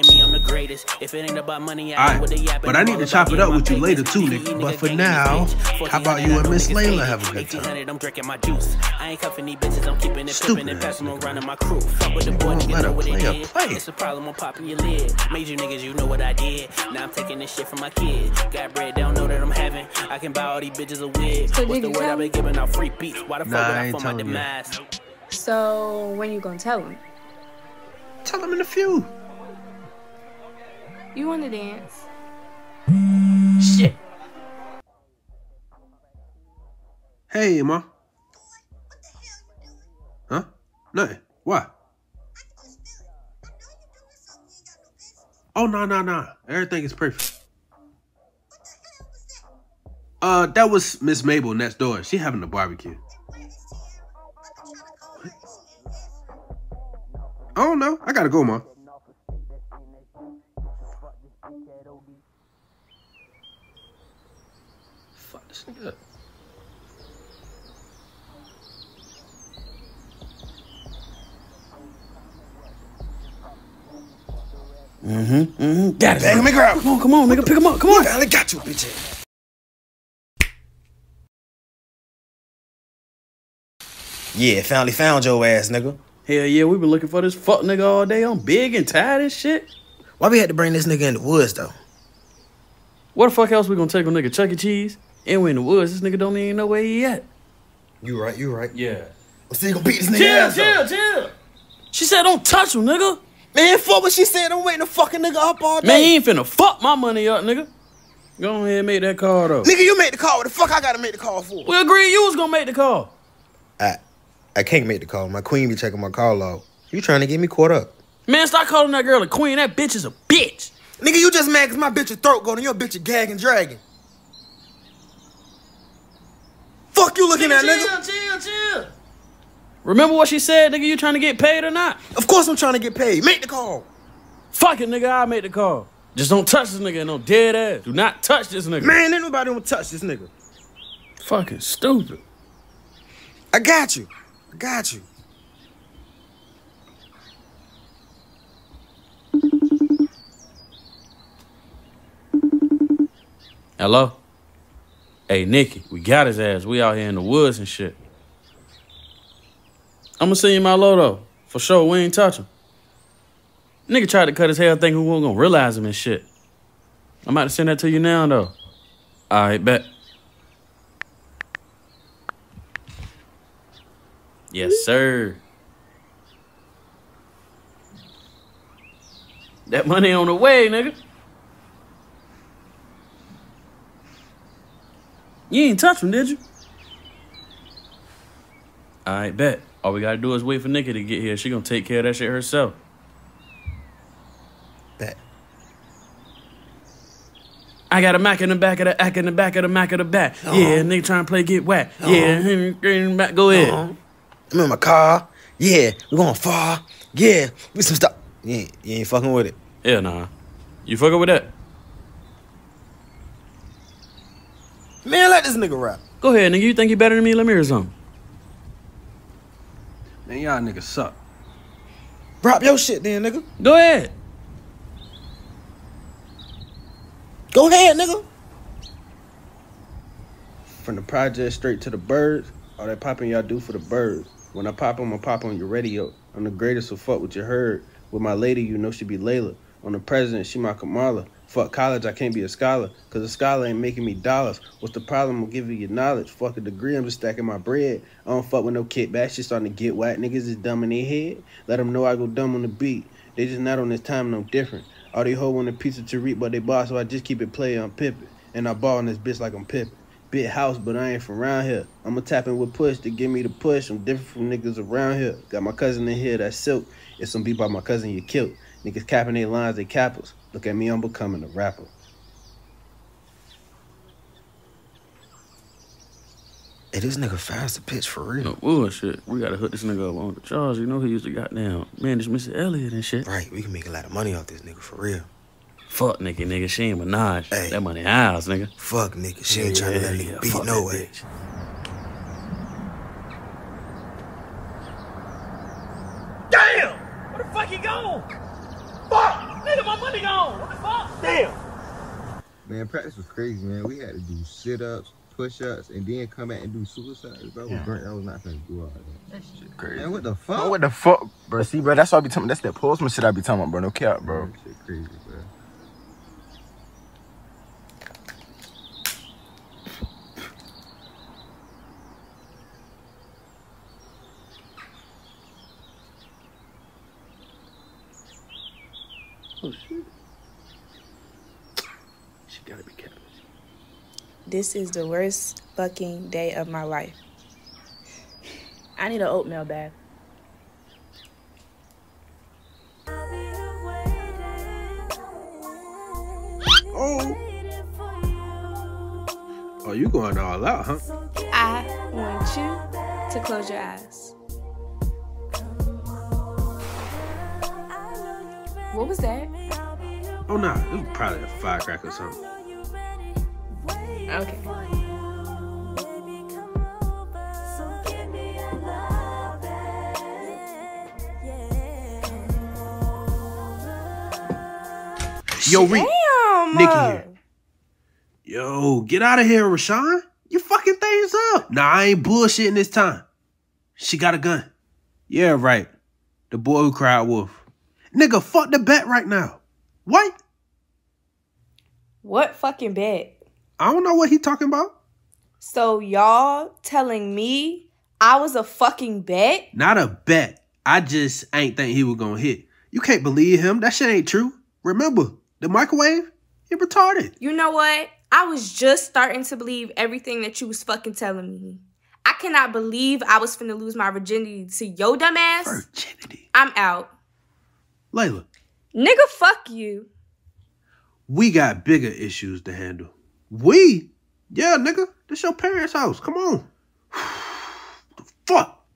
Speaker 13: Alright, but I need to chop it up with you later too, nigga. But for now, how about you and Miss Laila have a good time? Stupid ass nigga. You won't let her play.
Speaker 5: It's a problem on popping your lid. Major niggas, you know what I did. Now I'm taking this shit from my kids. Got bread, they don't know that I'm having. I can buy all these bitches a wig. What's the word I've been giving out free beats? Why the fuck would I for my demise?
Speaker 4: So, when you gonna tell him?
Speaker 13: Tell him in a few.
Speaker 4: You wanna dance?
Speaker 5: Shit.
Speaker 13: Hey, Ma. Huh? Nothing. Why? Oh, nah. Everything is perfect. That was Miss Mabel next door. She having a barbecue. What? I don't know. I gotta go, Ma. nigga.
Speaker 14: Got it. Bang him, grab.
Speaker 13: Come on, nigga. Pick him up. Come on.
Speaker 14: I got you, bitch ass. Yeah, finally found your ass, nigga.
Speaker 13: Hell yeah, we been looking for this fuck nigga all day. I'm big and tired and shit.
Speaker 14: Why we had to bring this nigga in the woods, though?
Speaker 13: What the fuck else we gonna take a nigga Chuck E. Cheese? And we in the woods. This nigga don't even know where he at.
Speaker 14: You right.
Speaker 13: Yeah.
Speaker 14: Well, see, you gonna beat this nigga ass,
Speaker 13: Chill. She said don't touch him, nigga.
Speaker 14: Man, fuck what she said. I'm waiting to fucking nigga up all day.
Speaker 13: Man, he ain't finna fuck my money up, nigga. Go ahead and make that call, though.
Speaker 14: Nigga, you made the call. What the fuck I gotta make the call for?
Speaker 13: We agreed you was gonna make the call.
Speaker 14: I can't make the call. My queen be checking my call log. You trying to get me caught up.
Speaker 13: Man, stop calling that girl a queen. That bitch is a bitch.
Speaker 14: Nigga, you just mad because my bitch throat going and your bitch gagging dragging. Fuck you looking at, nigga.
Speaker 13: Chill. Remember what she said, nigga? You trying to get paid or not?
Speaker 14: Of course I'm trying to get paid. Make the call.
Speaker 13: Fuck it, nigga. I'll make the call. Just don't touch this nigga. No dead ass. Do not touch this nigga.
Speaker 14: Man, ain't nobody gonna touch this nigga.
Speaker 13: Fucking stupid.
Speaker 14: I got you.
Speaker 13: Hello? Hey, Nikki, we got his ass. We out here in the woods and shit. I'm gonna send you my logo. For sure, we ain't touch him. Nigga tried to cut his hair thinking we weren't gonna realize him and shit. I'm about to send that to you now, though. All right, bet. Yes, sir. That money on the way, nigga. You ain't touch him, did you? All right, bet. All we gotta do is wait for Nikki to get here. She gonna take care of that shit herself.
Speaker 14: Bet.
Speaker 13: I got a Mac in the back of the Mac in the back of the Mac of the back. Yeah, nigga trying to play get whack. Yeah, go ahead.
Speaker 14: I'm in my car. Yeah, we going far. Yeah, we some stuff. Yeah, you ain't fucking with it.
Speaker 13: Hell nah. You fucking with that?
Speaker 14: Man, let this nigga rap.
Speaker 13: Go ahead, nigga. You think you better than me? Let me hear something.
Speaker 1: Man, y'all niggas suck.
Speaker 14: Rap your shit then, nigga.
Speaker 13: Go ahead.
Speaker 14: Go ahead, nigga.
Speaker 1: From the project straight to the birds, all that popping y'all do for the birds. When I pop on your radio. I'm the greatest, so fuck what you heard. With my lady, you know she be Laila. On the president, she my Kamala. Fuck college, I can't be a scholar. Cause a scholar ain't making me dollars. What's the problem? I'm giving you knowledge. Fuck a degree, I'm just stacking my bread. I don't fuck with no kickback, shit starting to get whack. Niggas is dumb in their head. Let them know I go dumb on the beat. They just not on this time, no different. All they hold want a piece of Terik, but they boss, so I just keep it play on Pippin. And I ball in this bitch like I'm Pippin. Big house, but I ain't from around here. I'ma tap in with push to give me the push. I'm different from niggas around here. Got my cousin in here, that's Silk. It's some beat by my cousin you killed. Niggas capping their lines, they cappers. Look at me, I'm becoming a rapper.
Speaker 14: Hey, this nigga fast to pitch for real.
Speaker 13: No bullshit. We gotta hook this nigga up on the charge. You know he used to goddamn manage Mr. Elliott and shit.
Speaker 14: Right, we can make a lot of money off this nigga for real.
Speaker 13: Fuck Nikki, nigga. She ain't Minaj.
Speaker 14: Hey.
Speaker 13: That money ours, nigga.
Speaker 14: Fuck Nikki. She ain't trying to let nigga beat no way.
Speaker 13: Bitch.
Speaker 15: Damn! Where the fuck he gone? Fuck! Nigga, my money gone! What the fuck? Damn!
Speaker 16: Man, practice was crazy, man. We had to do sit-ups, push-ups, and then come back and do suicides, bro. Yeah. I was not gonna do all that. That shit crazy. Man, what the fuck?
Speaker 6: Bro, what the fuck, bro? See, bro, that's what I be talking. That's that postman shit I be talking about, bro. No cap, bro.
Speaker 16: That shit crazy, bro.
Speaker 13: Oh shit. She gotta be capping.
Speaker 4: This is the worst fucking day of my life. I need an oatmeal bag.
Speaker 1: Oh, you going all out, huh?
Speaker 4: I want you to close your eyes. What was that?
Speaker 1: Oh, nah. It was probably a firecracker or something.
Speaker 4: Okay.
Speaker 13: Yo,
Speaker 4: Damn.
Speaker 13: Nikki here. Yo, get out of here, Rishawn. You fucking things up. Nah, I ain't bullshitting this time. She got a gun. Yeah, right. The boy who cried wolf. Nigga, fuck the bet right now. What?
Speaker 4: What fucking bet?
Speaker 13: I don't know what he talking about.
Speaker 4: So y'all telling me I was a fucking bet?
Speaker 13: Not a bet. I just ain't think he was gonna hit. You can't believe him. That shit ain't true. Remember, the microwave? He retarded.
Speaker 4: You know what? I was just starting to believe everything that you was fucking telling me. I cannot believe I was finna lose my virginity to your dumb ass.
Speaker 13: Virginity?
Speaker 4: I'm out.
Speaker 13: Laila.
Speaker 4: Nigga, fuck you.
Speaker 13: We got bigger issues to handle. We? Yeah, nigga. This your parents' house. Come on. What the fuck?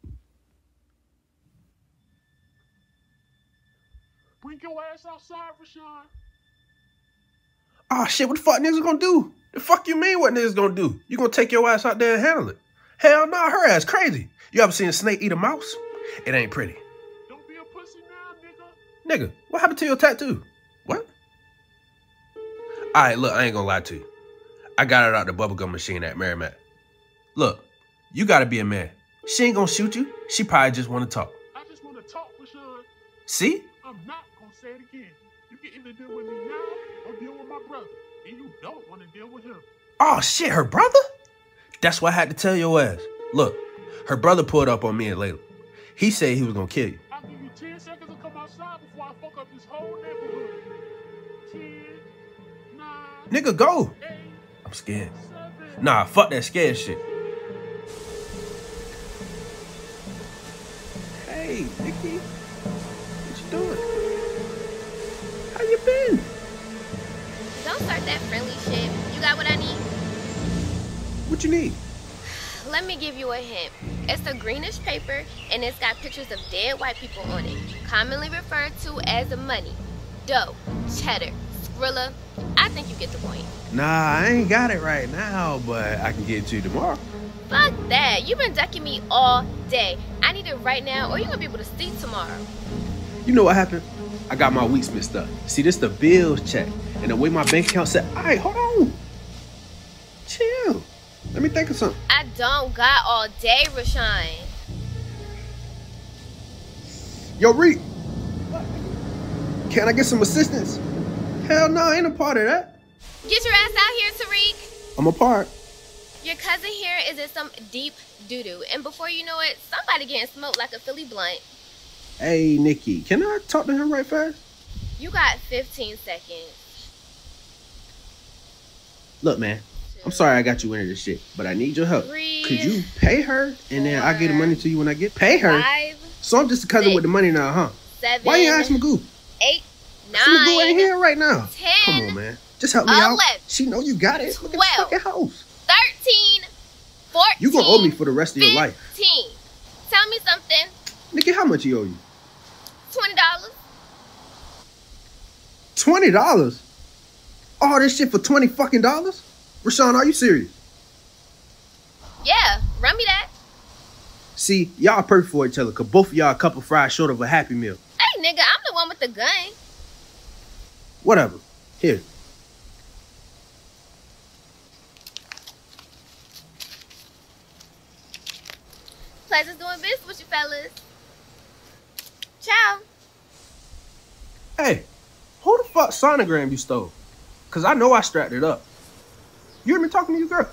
Speaker 17: Bring your ass outside, Rishawn.
Speaker 13: Oh, shit, what the fuck niggas gonna do? The fuck you mean what niggas gonna do? You gonna take your ass out there and handle it? Hell no, her ass crazy. You ever seen a snake eat a mouse? It ain't pretty.
Speaker 17: Don't be a pussy now,
Speaker 13: Nigga, what happened to your tattoo? What? All right, look, I ain't gonna lie to you. I got it out the bubblegum machine at Merrimack. Look, you gotta be a man. She ain't gonna shoot you. She probably just wanna talk.
Speaker 17: I just wanna talk, Rishawn.
Speaker 13: See?
Speaker 17: I'm not gonna say it again. You can either deal with me now or deal with my brother. And you don't wanna deal with him.
Speaker 13: Oh, shit, her brother? That's what I had to tell your ass. Look, her brother pulled up on me and Laila. He said he was gonna kill you.
Speaker 17: I'll give you 10 seconds to come outside before I fuck up this whole neighborhood. 10, 9,
Speaker 13: Nigga, go.
Speaker 17: 8,
Speaker 13: I'm scared.
Speaker 17: 7.
Speaker 13: Nah, fuck that scared shit. Hey, Nikki. What you doing? How you been?
Speaker 18: Don't start that friendly shit. You got what I need?
Speaker 13: What you need?
Speaker 18: Let me give you a hint. It's a greenish paper and it's got pictures of dead white people on it, commonly referred to as money, dough, cheddar, Skrilla. I think you get the point.
Speaker 13: Nah, I ain't got it right now, but I can get it to you tomorrow.
Speaker 18: Fuck that. You've been ducking me all day. I need it right now or you're gonna be able to see tomorrow.
Speaker 13: You know what happened? I got my weeks mixed up. See, this the bills check. And the way my bank account said, all right, hold on. Chill. Let me think of something.
Speaker 18: I don't got all day, Rishawn.
Speaker 13: Yo, Reek. Can I get some assistance? Hell no, I ain't a part of that.
Speaker 18: Get your ass out here, Terik.
Speaker 13: I'm a part.
Speaker 18: Your cousin here is in some deep doo-doo. And before you know it, somebody getting smoked like a Philly blunt.
Speaker 13: Hey, Nikki, can I talk to him right fast?
Speaker 18: You got 15 seconds.
Speaker 13: Look, man, I'm sorry I got you into this shit, but I need your help.
Speaker 18: 3,
Speaker 13: Could you pay her and then I'll give the money to you when I get pay her?
Speaker 18: 5,
Speaker 13: so I'm just a cousin
Speaker 18: 6,
Speaker 13: with the money now, huh?
Speaker 18: 7,
Speaker 13: Why you ask Magoo?
Speaker 18: 8, 9,
Speaker 13: Magoo ain't here right now.
Speaker 18: 10,
Speaker 13: Come on, man. Just help me
Speaker 18: 11,
Speaker 13: out. She know you got it. Look at
Speaker 18: 12,
Speaker 13: the fucking house.
Speaker 18: 13, 14,
Speaker 13: You gonna owe me for the rest of your life.
Speaker 18: 15. Tell me something.
Speaker 13: Nikki, how much he owe you?
Speaker 18: $20.
Speaker 13: $20? All this shit for $20 fucking dollars? Rishawn, are you serious?
Speaker 18: Yeah, run me that.
Speaker 13: See, y'all perfect for each other, cause both of y'all a couple fries short of a Happy Meal.
Speaker 18: Hey, nigga, I'm the one with the gun.
Speaker 13: Whatever. Here.
Speaker 18: Pleasure's doing business with you fellas. Ciao.
Speaker 13: Hey, who the fuck sonogram you stole? Cause I know I strapped it up. You hear me talking to you, girl?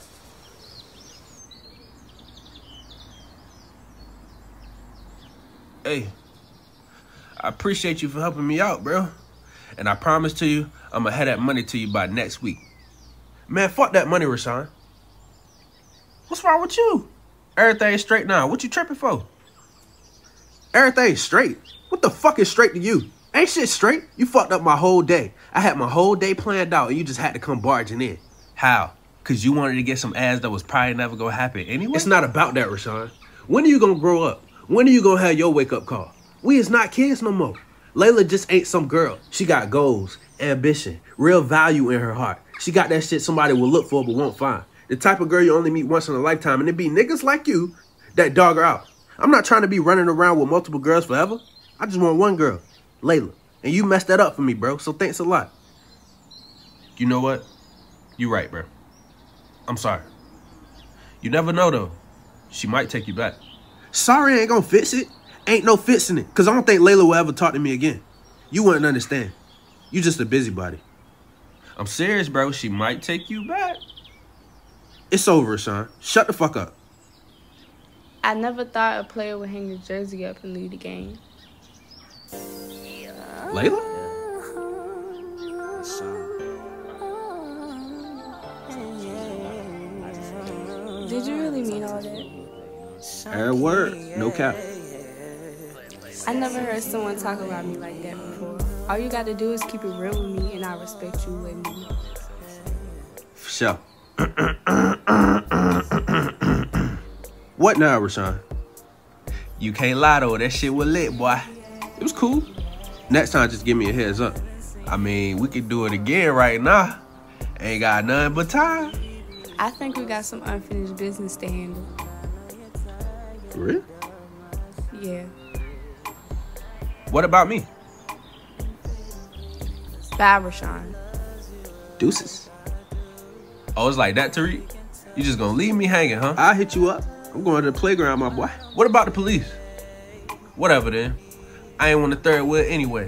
Speaker 13: Hey, I appreciate you for helping me out, bro. And I promise to you, I'm gonna have that money to you by next week. Man, fuck that money, Rishawn. What's wrong with you? Everything's straight now. What you tripping for? Everything's straight. What the fuck is straight to you? Ain't shit straight. You fucked up my whole day. I had my whole day planned out and you just had to come barging in. How? Cause you wanted to get some ass that was probably never gonna happen anyway? It's not about that, Rishawn. When are you gonna grow up? When are you gonna have your wake-up call? We is not kids no more. Laila just ain't some girl. She got goals, ambition, real value in her heart. She got that shit somebody will look for but won't find. The type of girl you only meet once in a lifetime, and it be niggas like you that dog her out. I'm not trying to be running around with multiple girls forever. I just want one girl, Laila. And you messed that up for me, bro, so thanks a lot. You know what? You right, bro. I'm sorry. You never know, though. She might take you back.
Speaker 19: Sorry ain't gonna fix it. Ain't no fixing it. Because I don't think Laila will ever talk to me again. You wouldn't understand. You just a busybody.
Speaker 13: I'm serious, bro. She might take you back.
Speaker 19: It's over, Rishawn. Shut the fuck up.
Speaker 4: I never thought a player would hang his jersey up and leave the game.
Speaker 19: Laila?
Speaker 4: Did you really mean all that?
Speaker 19: Every word, no cap.
Speaker 4: I never heard someone talk about me like that before. All you gotta do is keep it real with me, and I respect you with me.
Speaker 19: For sure. What now, Rishawn?
Speaker 13: You can't lie, though. That shit was lit, boy.
Speaker 19: It was cool. Next time, just give me a heads up.
Speaker 13: I mean, we could do it again right now. Ain't got nothing but time.
Speaker 4: I think we got some unfinished business to handle.
Speaker 19: For real?
Speaker 4: Yeah.
Speaker 13: What about me?
Speaker 4: Bye, Rishawn.
Speaker 19: Deuces.
Speaker 13: Oh, it's like that, Terik? You just gonna leave me hanging, huh?
Speaker 19: I'll hit you up. I'm going to the playground, my boy.
Speaker 13: What about the police? Whatever, then. I ain't want the third wheel anyway.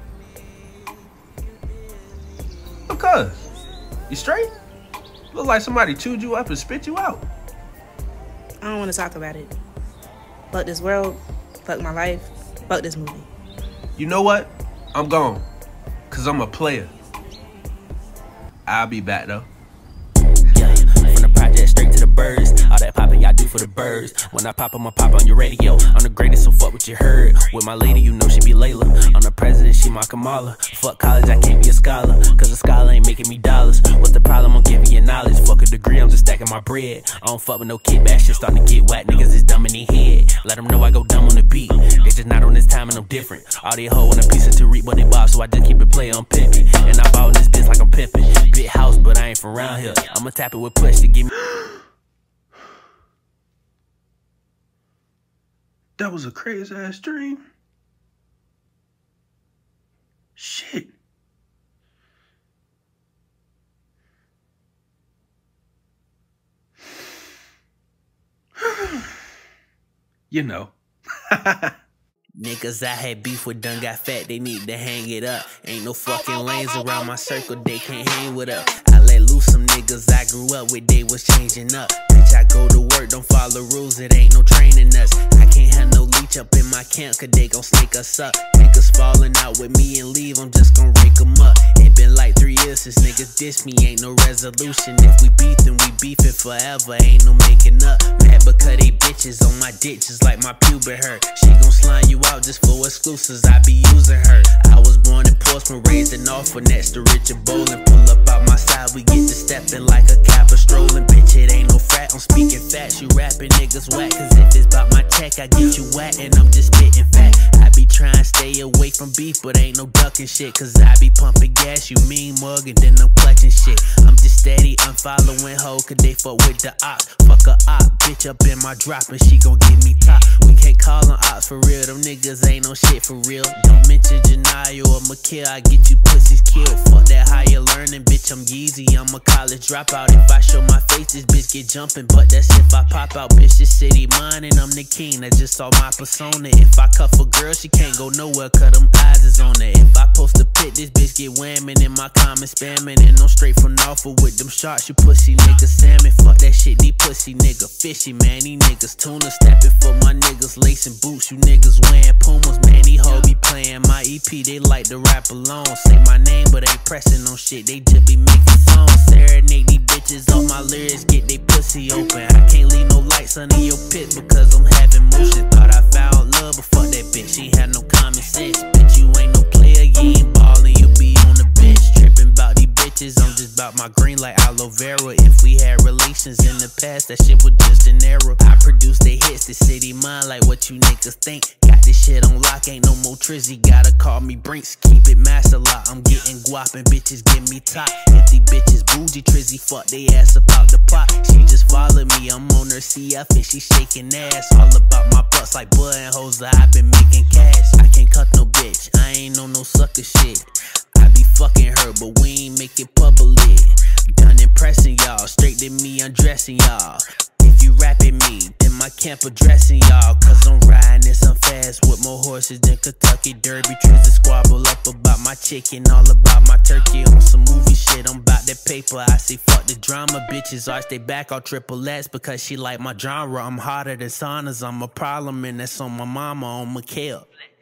Speaker 13: Because you straight? Look like somebody chewed you up and spit you out.
Speaker 20: I don't want to talk about it. Fuck this world. Fuck my life. Fuck this movie.
Speaker 13: You know what? I'm gone. Because I'm a player. I'll be back, though.
Speaker 21: From the project straight to the birds. All that popping y'all do for the birds. When I pop, I'ma pop on your radio. I'm the greatest, so fuck what you heard. With my lady, you know she be Laila. I'm the president, she my Kamala. Fuck college, I can't be a scholar. Cause a scholar ain't making me dollars. What's the problem? I'm giving you knowledge. Fuck a degree, I'm just stacking my bread. I don't fuck with no kickback, shit starting to get whack. Niggas is dumb in their head. Let them know I go dumb on the beat. They just not on this time and I'm different. All they hoe on a piece of Terik, but they bob, so I just keep it play on pimping. And I bought in this bitch like I'm pimping. Big house, but I ain't from around here. I'ma tap it with push to give me.
Speaker 19: That was a crazy ass dream. Shit. You know.
Speaker 21: Niggas I had beef with done got fat, they need to hang it up. Ain't no fucking lanes around my circle, they can't hang with us. I let loose some niggas I grew up with, they was changing up. Bitch, I go to work, don't follow rules, it ain't no training us. I can't have no leech up in my camp, cause they gon' snake us up. Niggas falling out with me and leave, I'm just gon' rake them up. It been like 3 years since niggas diss me, ain't no resolution. If we beef, then we beefin' forever, ain't no making up. Mad because they bitches on my dick, just like my pubic hurt. She gon' slime you out just for exclusives, I be using her. I was born in Portsmouth, raised in Norfolk, next to Richard Bowling. Pull up out my side, we get to steppin' like a Kappa strolling. Bitch, it ain't no frat, I'm speaking facts. You rapping niggas whack, cause if it's about my check, I get you whack, and I'm just spitting fat. I be trying to stay away from beef, but ain't no ducking shit, cause I be pumping gas, you mean mug, and then I'm clutching shit. I'm just steady unfollowing hoe, cause they fuck with the ops. Fuck a op, bitch up in my drop, and she gon' give me top. We can't call them ops for real, them niggas ain't no shit for real. Don't mention Janaya or McKill, I get you pussies killed. Fuck that higher learning, bitch, I'm Yeezy, I'm a college dropout. If I show my face, this bitch get jumping, but that's if I pop out. Bitch, this city mine, and I'm the king, I just saw my persona. If I cuff a girl, she can't go nowhere, cause them eyes is on her. If I post a pic, this bitch get whamming in my comments spamming. And I'm straight from Norfolk with them sharks, you pussy niggas salmon. Fuck that shit, these pussy nigga fishy, man. These niggas tuna stepping for my niggas, lacing boots, you niggas wearing Pumas, man. These hoes be playing my EP, they like to rap alone. Say my name, but ain't pressing on shit, they just be making songs. Serenade these bitches off my lyrics, get they pussy open. I can't leave no lights under your pit because I'm having motion. Thought I found love, but fuck that bitch, she had no common sense. Bitch, you ain't no player, you ain't ballin', you be on the bench. Trippin' about these bitches, I'm just about my green like aloe vera. If we had relations in the past, that shit was just an error. I produce the hits, the city mine like what you niggas think. Got this shit on lock, ain't no more Trizzy, gotta call me Brinks. Keep it master lock, I'm getting guap and bitches give me top. If these bitches bougie, Trizzy fuck they ass about the pot. She just followed me, I'm on her CF and she shaking ass. All about my butts like Bud and hoes, I been making cash. I can't cut no bitch, I ain't on no sucker shit. I be fucking her, but we ain't make it public. Done impressing y'all, straight to me undressing y'all. If you rapping me, then my camp addressing y'all. Cause I'm riding this I'm fast with more horses than Kentucky Derby. Trizzy squabble up about my chicken, all about my turkey. On some movie shit, I'm about that paper. I say fuck the drama, bitches arch they back all triple X because she like my genre. I'm harder than saunas, I'm a problem, and that's on my mama, on Mikhail.